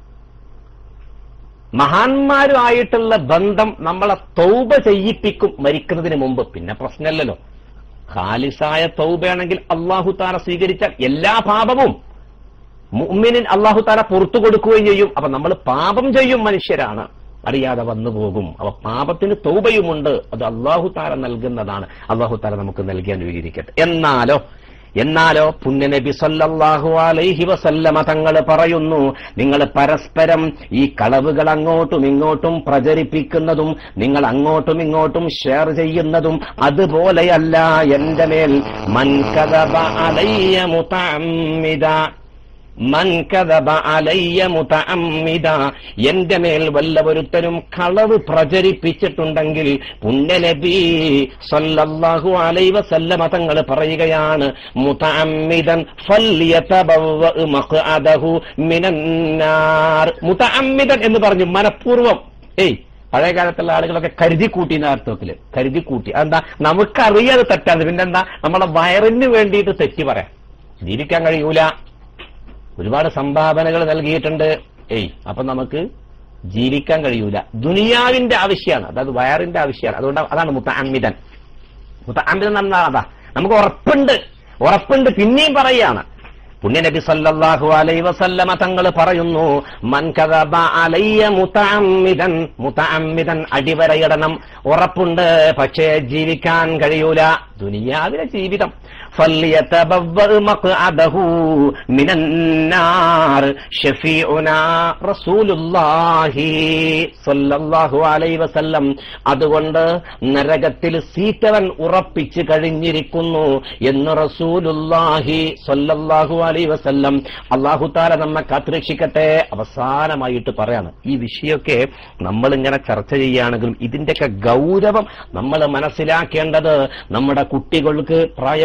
മഹാന്മാരുമായിട്ടുള്ള ബന്ധം നമ്മളെ തൗബ ചെയ്യിപ്പിക്കും മരിക്കുന്നതിന് മുമ്പ്. പിന്നെ പ്രശ്നമല്ലല്ലോ. ഖാലിസായ തൗബയാണെങ്കിൽ അല്ലാഹു തആല സ്വീകരിച്ചാൽ എല്ലാ പാപവും മുഅ്മിനിൻ അല്ലാഹു തആല പുറത്തു കൊടുക്കുകയും ചെയ്യും. അപ്പൊ നമ്മൾ പാപം ചെയ്യും, മനുഷ്യരാണ്, അറിയാതെ വന്നു പോകും. അപ്പൊ പാപത്തിന് തൗബയുമുണ്ട്, അത് അല്ലാഹു തആല നൽകുന്നതാണ്. അല്ലാഹു തആല നമുക്ക് നൽകിയാൻ സ്വീകരിക്കട്ടെ. എന്നാലോ എന്നാലോ പുണ്യനബി സല്ലല്ലാഹു അലൈഹി വസല്ലമ തങ്ങൾ പറയുന്നു, നിങ്ങൾ പരസ്പരം ഈ കളവുകൾ അങ്ങോട്ടും ഇങ്ങോട്ടും പ്രചരിപ്പിക്കുന്നതും നിങ്ങൾ അങ്ങോട്ടും ഇങ്ങോട്ടും ഷെയർ ചെയ്യുന്നതും അതുപോലെയല്ല എന്റെ മേൽ. മൻ കദബ അലയ്യ മുതഅമ്മിദ മൻ കദബ അലയ്യ മുതഅമ്മിദ, എന്റെ മേൽ വല്ലവരുത്തരും കളവ് പ്രചരിപ്പിച്ചിട്ടുണ്ടെങ്കിൽ പുണ്യനബി സല്ലല്ലാഹു അലൈഹി വസല്ലമ തങ്ങൾ പറയുകയാണ്, മുതഅമ്മിദൻ ഫൽയതബവ്വ മഖ്അദഹു മിനന്നാർ. മുതഅമ്മിദൻ എന്ന് പറഞ്ഞു മനഃപൂർവ്വം. ഏയ് പഴയ കാലത്തുള്ള ആളുകളൊക്കെ കരുതി കൂട്ടി എന്ന അർത്ഥത്തില് കരുതി കൂട്ടി. അതെന്താ? നമുക്കറിയാതെ തെറ്റാതെ പിന്നെന്താ? നമ്മളെ വയറിന് വേണ്ടിയിട്ട് തെറ്റി പറയാം. ജീവിക്കാൻ കഴിയൂല, ഒരുപാട് സംഭാവനകൾ നൽകിയിട്ടുണ്ട്, ഏയ് അപ്പൊ നമുക്ക് ജീവിക്കാൻ കഴിയൂല. ദുനിയാവിന്റെ ആവശ്യമാണ്, അതായത് വയറിന്റെ ആവശ്യമാണ്. അതുകൊണ്ട് അതാണ് മുതഅമ്മിദൻ. മുതഅമ്മിദൻ എന്നാ അതാ നമുക്ക് ഉറപ്പുണ്ട് ഉറപ്പുണ്ട് പിന്നെയും പറയാണ്. പുണ്യനബി സല്ലല്ലാഹു അലൈഹി വസല്ലമ തങ്ങൾ പറയുന്നു, മൻ കദബ അലയ്യ മുതഅമ്മിദൻ, മുതഅമ്മിദൻ അടിവരയിടണം. ഉറപ്പുണ്ട്, പക്ഷേ ജീവിക്കാൻ കഴിയൂല, ദുനിയാവിലെ ജീവിതം. ഫൽയതബവ്വ മഖ്അദഹു മിനന്നാർ ശഫീഉനാ റസൂലുള്ളാഹി സ്വല്ലല്ലാഹു അലൈഹി വസല്ലം. അതുകൊണ്ട് നരകത്തിൽ സീറ്റവൻ ഉറപ്പിച്ചു കഴിഞ്ഞിരിക്കുന്നു എന്ന് റസൂലുള്ളാഹി സ്വല്ലല്ലാഹു അലൈഹി വസല്ലം. അല്ലാഹു തആല നമ്മെ കാത്തുരക്ഷിക്കട്ടെ. അവസാനമായിട്ട് പറയാണ്, ഈ വിഷയമൊക്കെ നമ്മൾ ഇങ്ങനെ ചർച്ച ചെയ്യുകയാണെങ്കിലും ഇതിന്റെയൊക്കെ ഗൗരവം നമ്മൾ മനസ്സിലാക്കേണ്ടത് നമ്മുടെ കുട്ടികൾക്ക് പ്രായപൂർത്തി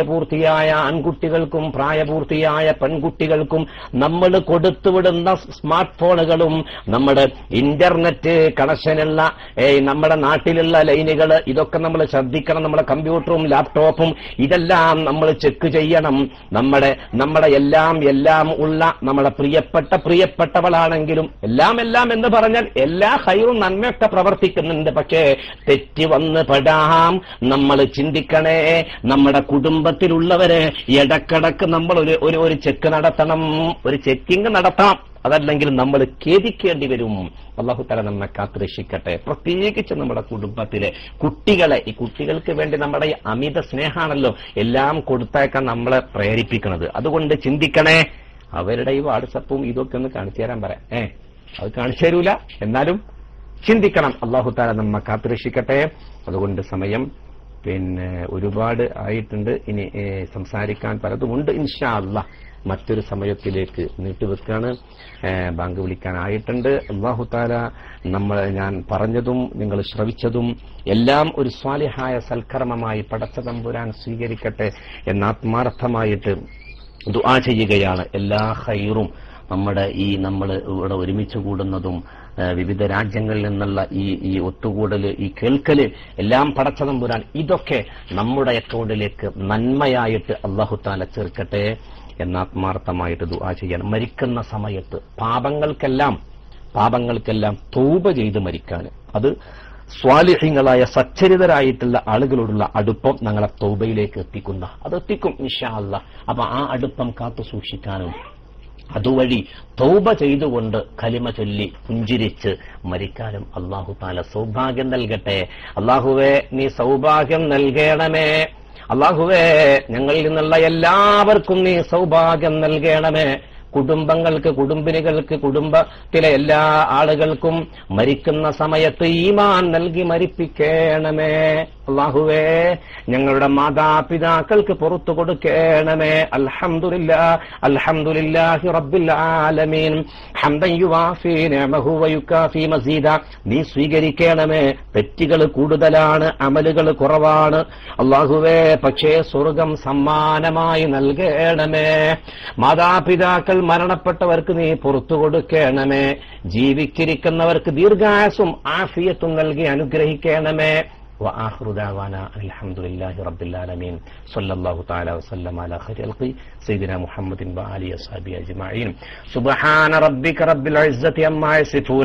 പ്രായപൂർത്തിയായ ആൺകുട്ടികൾക്കും പ്രായപൂർത്തിയായ പെൺകുട്ടികൾക്കും നമ്മൾ കൊടുത്തുവിടുന്ന സ്മാർട്ട് ഫോണുകളും നമ്മുടെ ഇന്റർനെറ്റ് കണക്ഷനുള്ള നമ്മുടെ നാട്ടിലുള്ള ലൈനുകൾ ഇതൊക്കെ നമ്മൾ ശ്രദ്ധിക്കണം. നമ്മുടെ കമ്പ്യൂട്ടറും ലാപ്ടോപ്പും ഇതെല്ലാം നമ്മൾ ചെക്ക് ചെയ്യണം. നമ്മുടെ നമ്മുടെ എല്ലാം എല്ലാം ഉള്ള നമ്മുടെ പ്രിയപ്പെട്ട പ്രിയപ്പെട്ടവളാണെങ്കിലും എല്ലാം എല്ലാം എന്ന് പറഞ്ഞാൽ എല്ലാ ഹൈറും നന്മയൊക്കെ പ്രവർത്തിക്കുന്നുണ്ട്. പക്ഷേ തെറ്റി വന്ന് പെടാം. നമ്മൾ ചിന്തിക്കണേ, നമ്മുടെ കുടുംബത്തിലുള്ളവരെ ഇടക്കിടക്ക് നമ്മൾ ഒരു ഒരു ചെക്ക് നടത്തണം, ഒരു ചെക്കിങ് നടത്താം. അതല്ലെങ്കിൽ നമ്മൾ ഖേദിക്കേണ്ടി വരും. അല്ലാഹു തആല നമ്മെ കാത്തുരക്ഷിക്കട്ടെ. പ്രത്യേകിച്ച് നമ്മുടെ കുടുംബത്തിലെ കുട്ടികളെ, ഈ കുട്ടികൾക്ക് വേണ്ടി നമ്മുടെ ഈ അമിത സ്നേഹമാണല്ലോ എല്ലാം കൊടുത്തേക്കാൻ നമ്മളെ പ്രേരിപ്പിക്കുന്നത്. അതുകൊണ്ട് ചിന്തിക്കണേ. അവരുടെ ഈ വാട്സപ്പും ഇതൊക്കെ ഒന്ന് കാണിച്ചു തരാൻ പറയാം. ഏ അത് കാണിച്ചു തരൂല, എന്നാലും ചിന്തിക്കണം. അല്ലാഹു തആല നമ്മെ കാത്തുരക്ഷിക്കട്ടെ. അതുകൊണ്ട് സമയം പിന്നെ ഒരുപാട് ആയിട്ടുണ്ട്. ഇനി സംസാരിക്കാൻ പലതുമുണ്ട്. ഇൻഷാ അല്ലാഹ് മറ്റൊരു സമയത്തിലേക്ക് നീട്ടിവെക്കാണ്. ബാങ്ക് വിളിക്കാനായിട്ടുണ്ട്. അല്ലാഹു തആല നമ്മൾ ഞാൻ പറഞ്ഞതും നിങ്ങൾ ശ്രവിച്ചതും എല്ലാം ഒരു സ്വാലിഹായ സൽക്കർമ്മമായി പടച്ച തമ്പുരാൻ സ്വീകരിക്കട്ടെ എന്ന് ആത്മാർത്ഥമായിട്ട് ദുആ ചെയ്യുകയാണ്. എല്ലാ ഖൈറും നമ്മുടെ ഈ നമ്മൾ ഇവിടെ ഒരുമിച്ച് കൂടുന്നതും വിവിധ രാജ്യങ്ങളിൽ നിന്നുള്ള ഈ ഈ ഒത്തുകൂടല്, ഈ കേൾക്കല് എല്ലാം പടച്ച തമ്പുരാൻ ഇതൊക്കെ നമ്മുടെ അക്കൗണ്ടിലേക്ക് നന്മയായിട്ട് അല്ലാഹു തആല ചേർക്കട്ടെ എന്നാത്മാർത്ഥമായിട്ട് ദുആ ചെയ്യണം. മരിക്കുന്ന സമയത്ത് പാപങ്ങൾക്കെല്ലാം പാപങ്ങൾക്കെല്ലാം തൗബ ചെയ്ത് മരിക്കാൻ, അത് സ്വാലിഹീങ്ങളായ സച്ചരിതരായിട്ടുള്ള ആളുകളോടുള്ള അടുപ്പം ഞങ്ങളെ തൗബയിലേക്ക് എത്തിക്കുന്ന അത് എത്തിക്കും ഇൻഷാ അല്ലാഹ്. അപ്പൊ ആ അടുപ്പം കാത്തു സൂക്ഷിക്കാനും അതുവഴി തൗബ ചെയ്തുകൊണ്ട് കലിമ ചൊല്ലി പുഞ്ചിരിച്ച് മരിക്കാനും അല്ലാഹു തആല സൗഭാഗ്യം നൽകട്ടെ. അല്ലാഹുവേ നീ സൗഭാഗ്യം നൽകണമേ. അല്ലാഹുവേ ഞങ്ങളിൽ നിന്നുള്ള എല്ലാവർക്കും നീ സൗഭാഗ്യം നൽകണമേ. കുടുംബങ്ങൾക്ക്, കുടുംബിനികൾക്ക്, കുടുംബത്തിലെ എല്ലാ ആളുകൾക്കും മരിക്കുന്ന സമയത്ത് ഈമാൻ നൽകി മരിപ്പിക്കണമേ. അല്ലാഹുവേ ഞങ്ങളുടെ മാതാപിതാക്കൾക്ക് പുറത്തു കൊടുക്കണമേ. അൽഹംദുലില്ലാഹ് അൽഹംദുലില്ലാഹി റബ്ബിൽ ആലമീൻ ഹംദൻ യുവാഫി നിഅമഹു വയുകാഫി മസീദ. നീ സ്വീകരിക്കണമേ. തെറ്റുകൾ കൂടുതലാണ്, അമലുകൾ കുറവാണ് അല്ലാഹുവേ. പക്ഷേ സ്വർഗം സമ്മാനമായി നൽകണമേ. മാതാപിതാക്കൾ മരണപ്പെട്ടവർക്ക് നീ പുറത്തു കൊടുക്കണമേ. ജീവിച്ചിരിക്കുന്നവർക്ക് ദീർഘായുസ്സും ആഫിയത്തും നൽകി അനുഗ്രഹിക്കണമേ. وآخر دعوانا الحمد لله رب العالمين صلى الله تعالى وسلم على خير خلقه سيدنا محمد وآله وصحبه أجمعين سبحان ربك رب العزة عما يصفون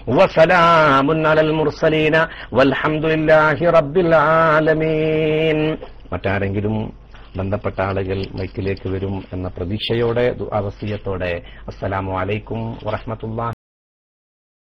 وسلام على المرسلين والحمد لله رب العالمين. മറ്റാരെങ്കിലും ബന്ധപ്പെട്ട ആളുകൾ മൈക്കിലേക്ക് വരും എന്ന പ്രതീക്ഷയോടെ ദുആ വസിയത്തോടെ അസ്സലാമു അലൈക്കും വറഹ്മത്തുള്ളാഹി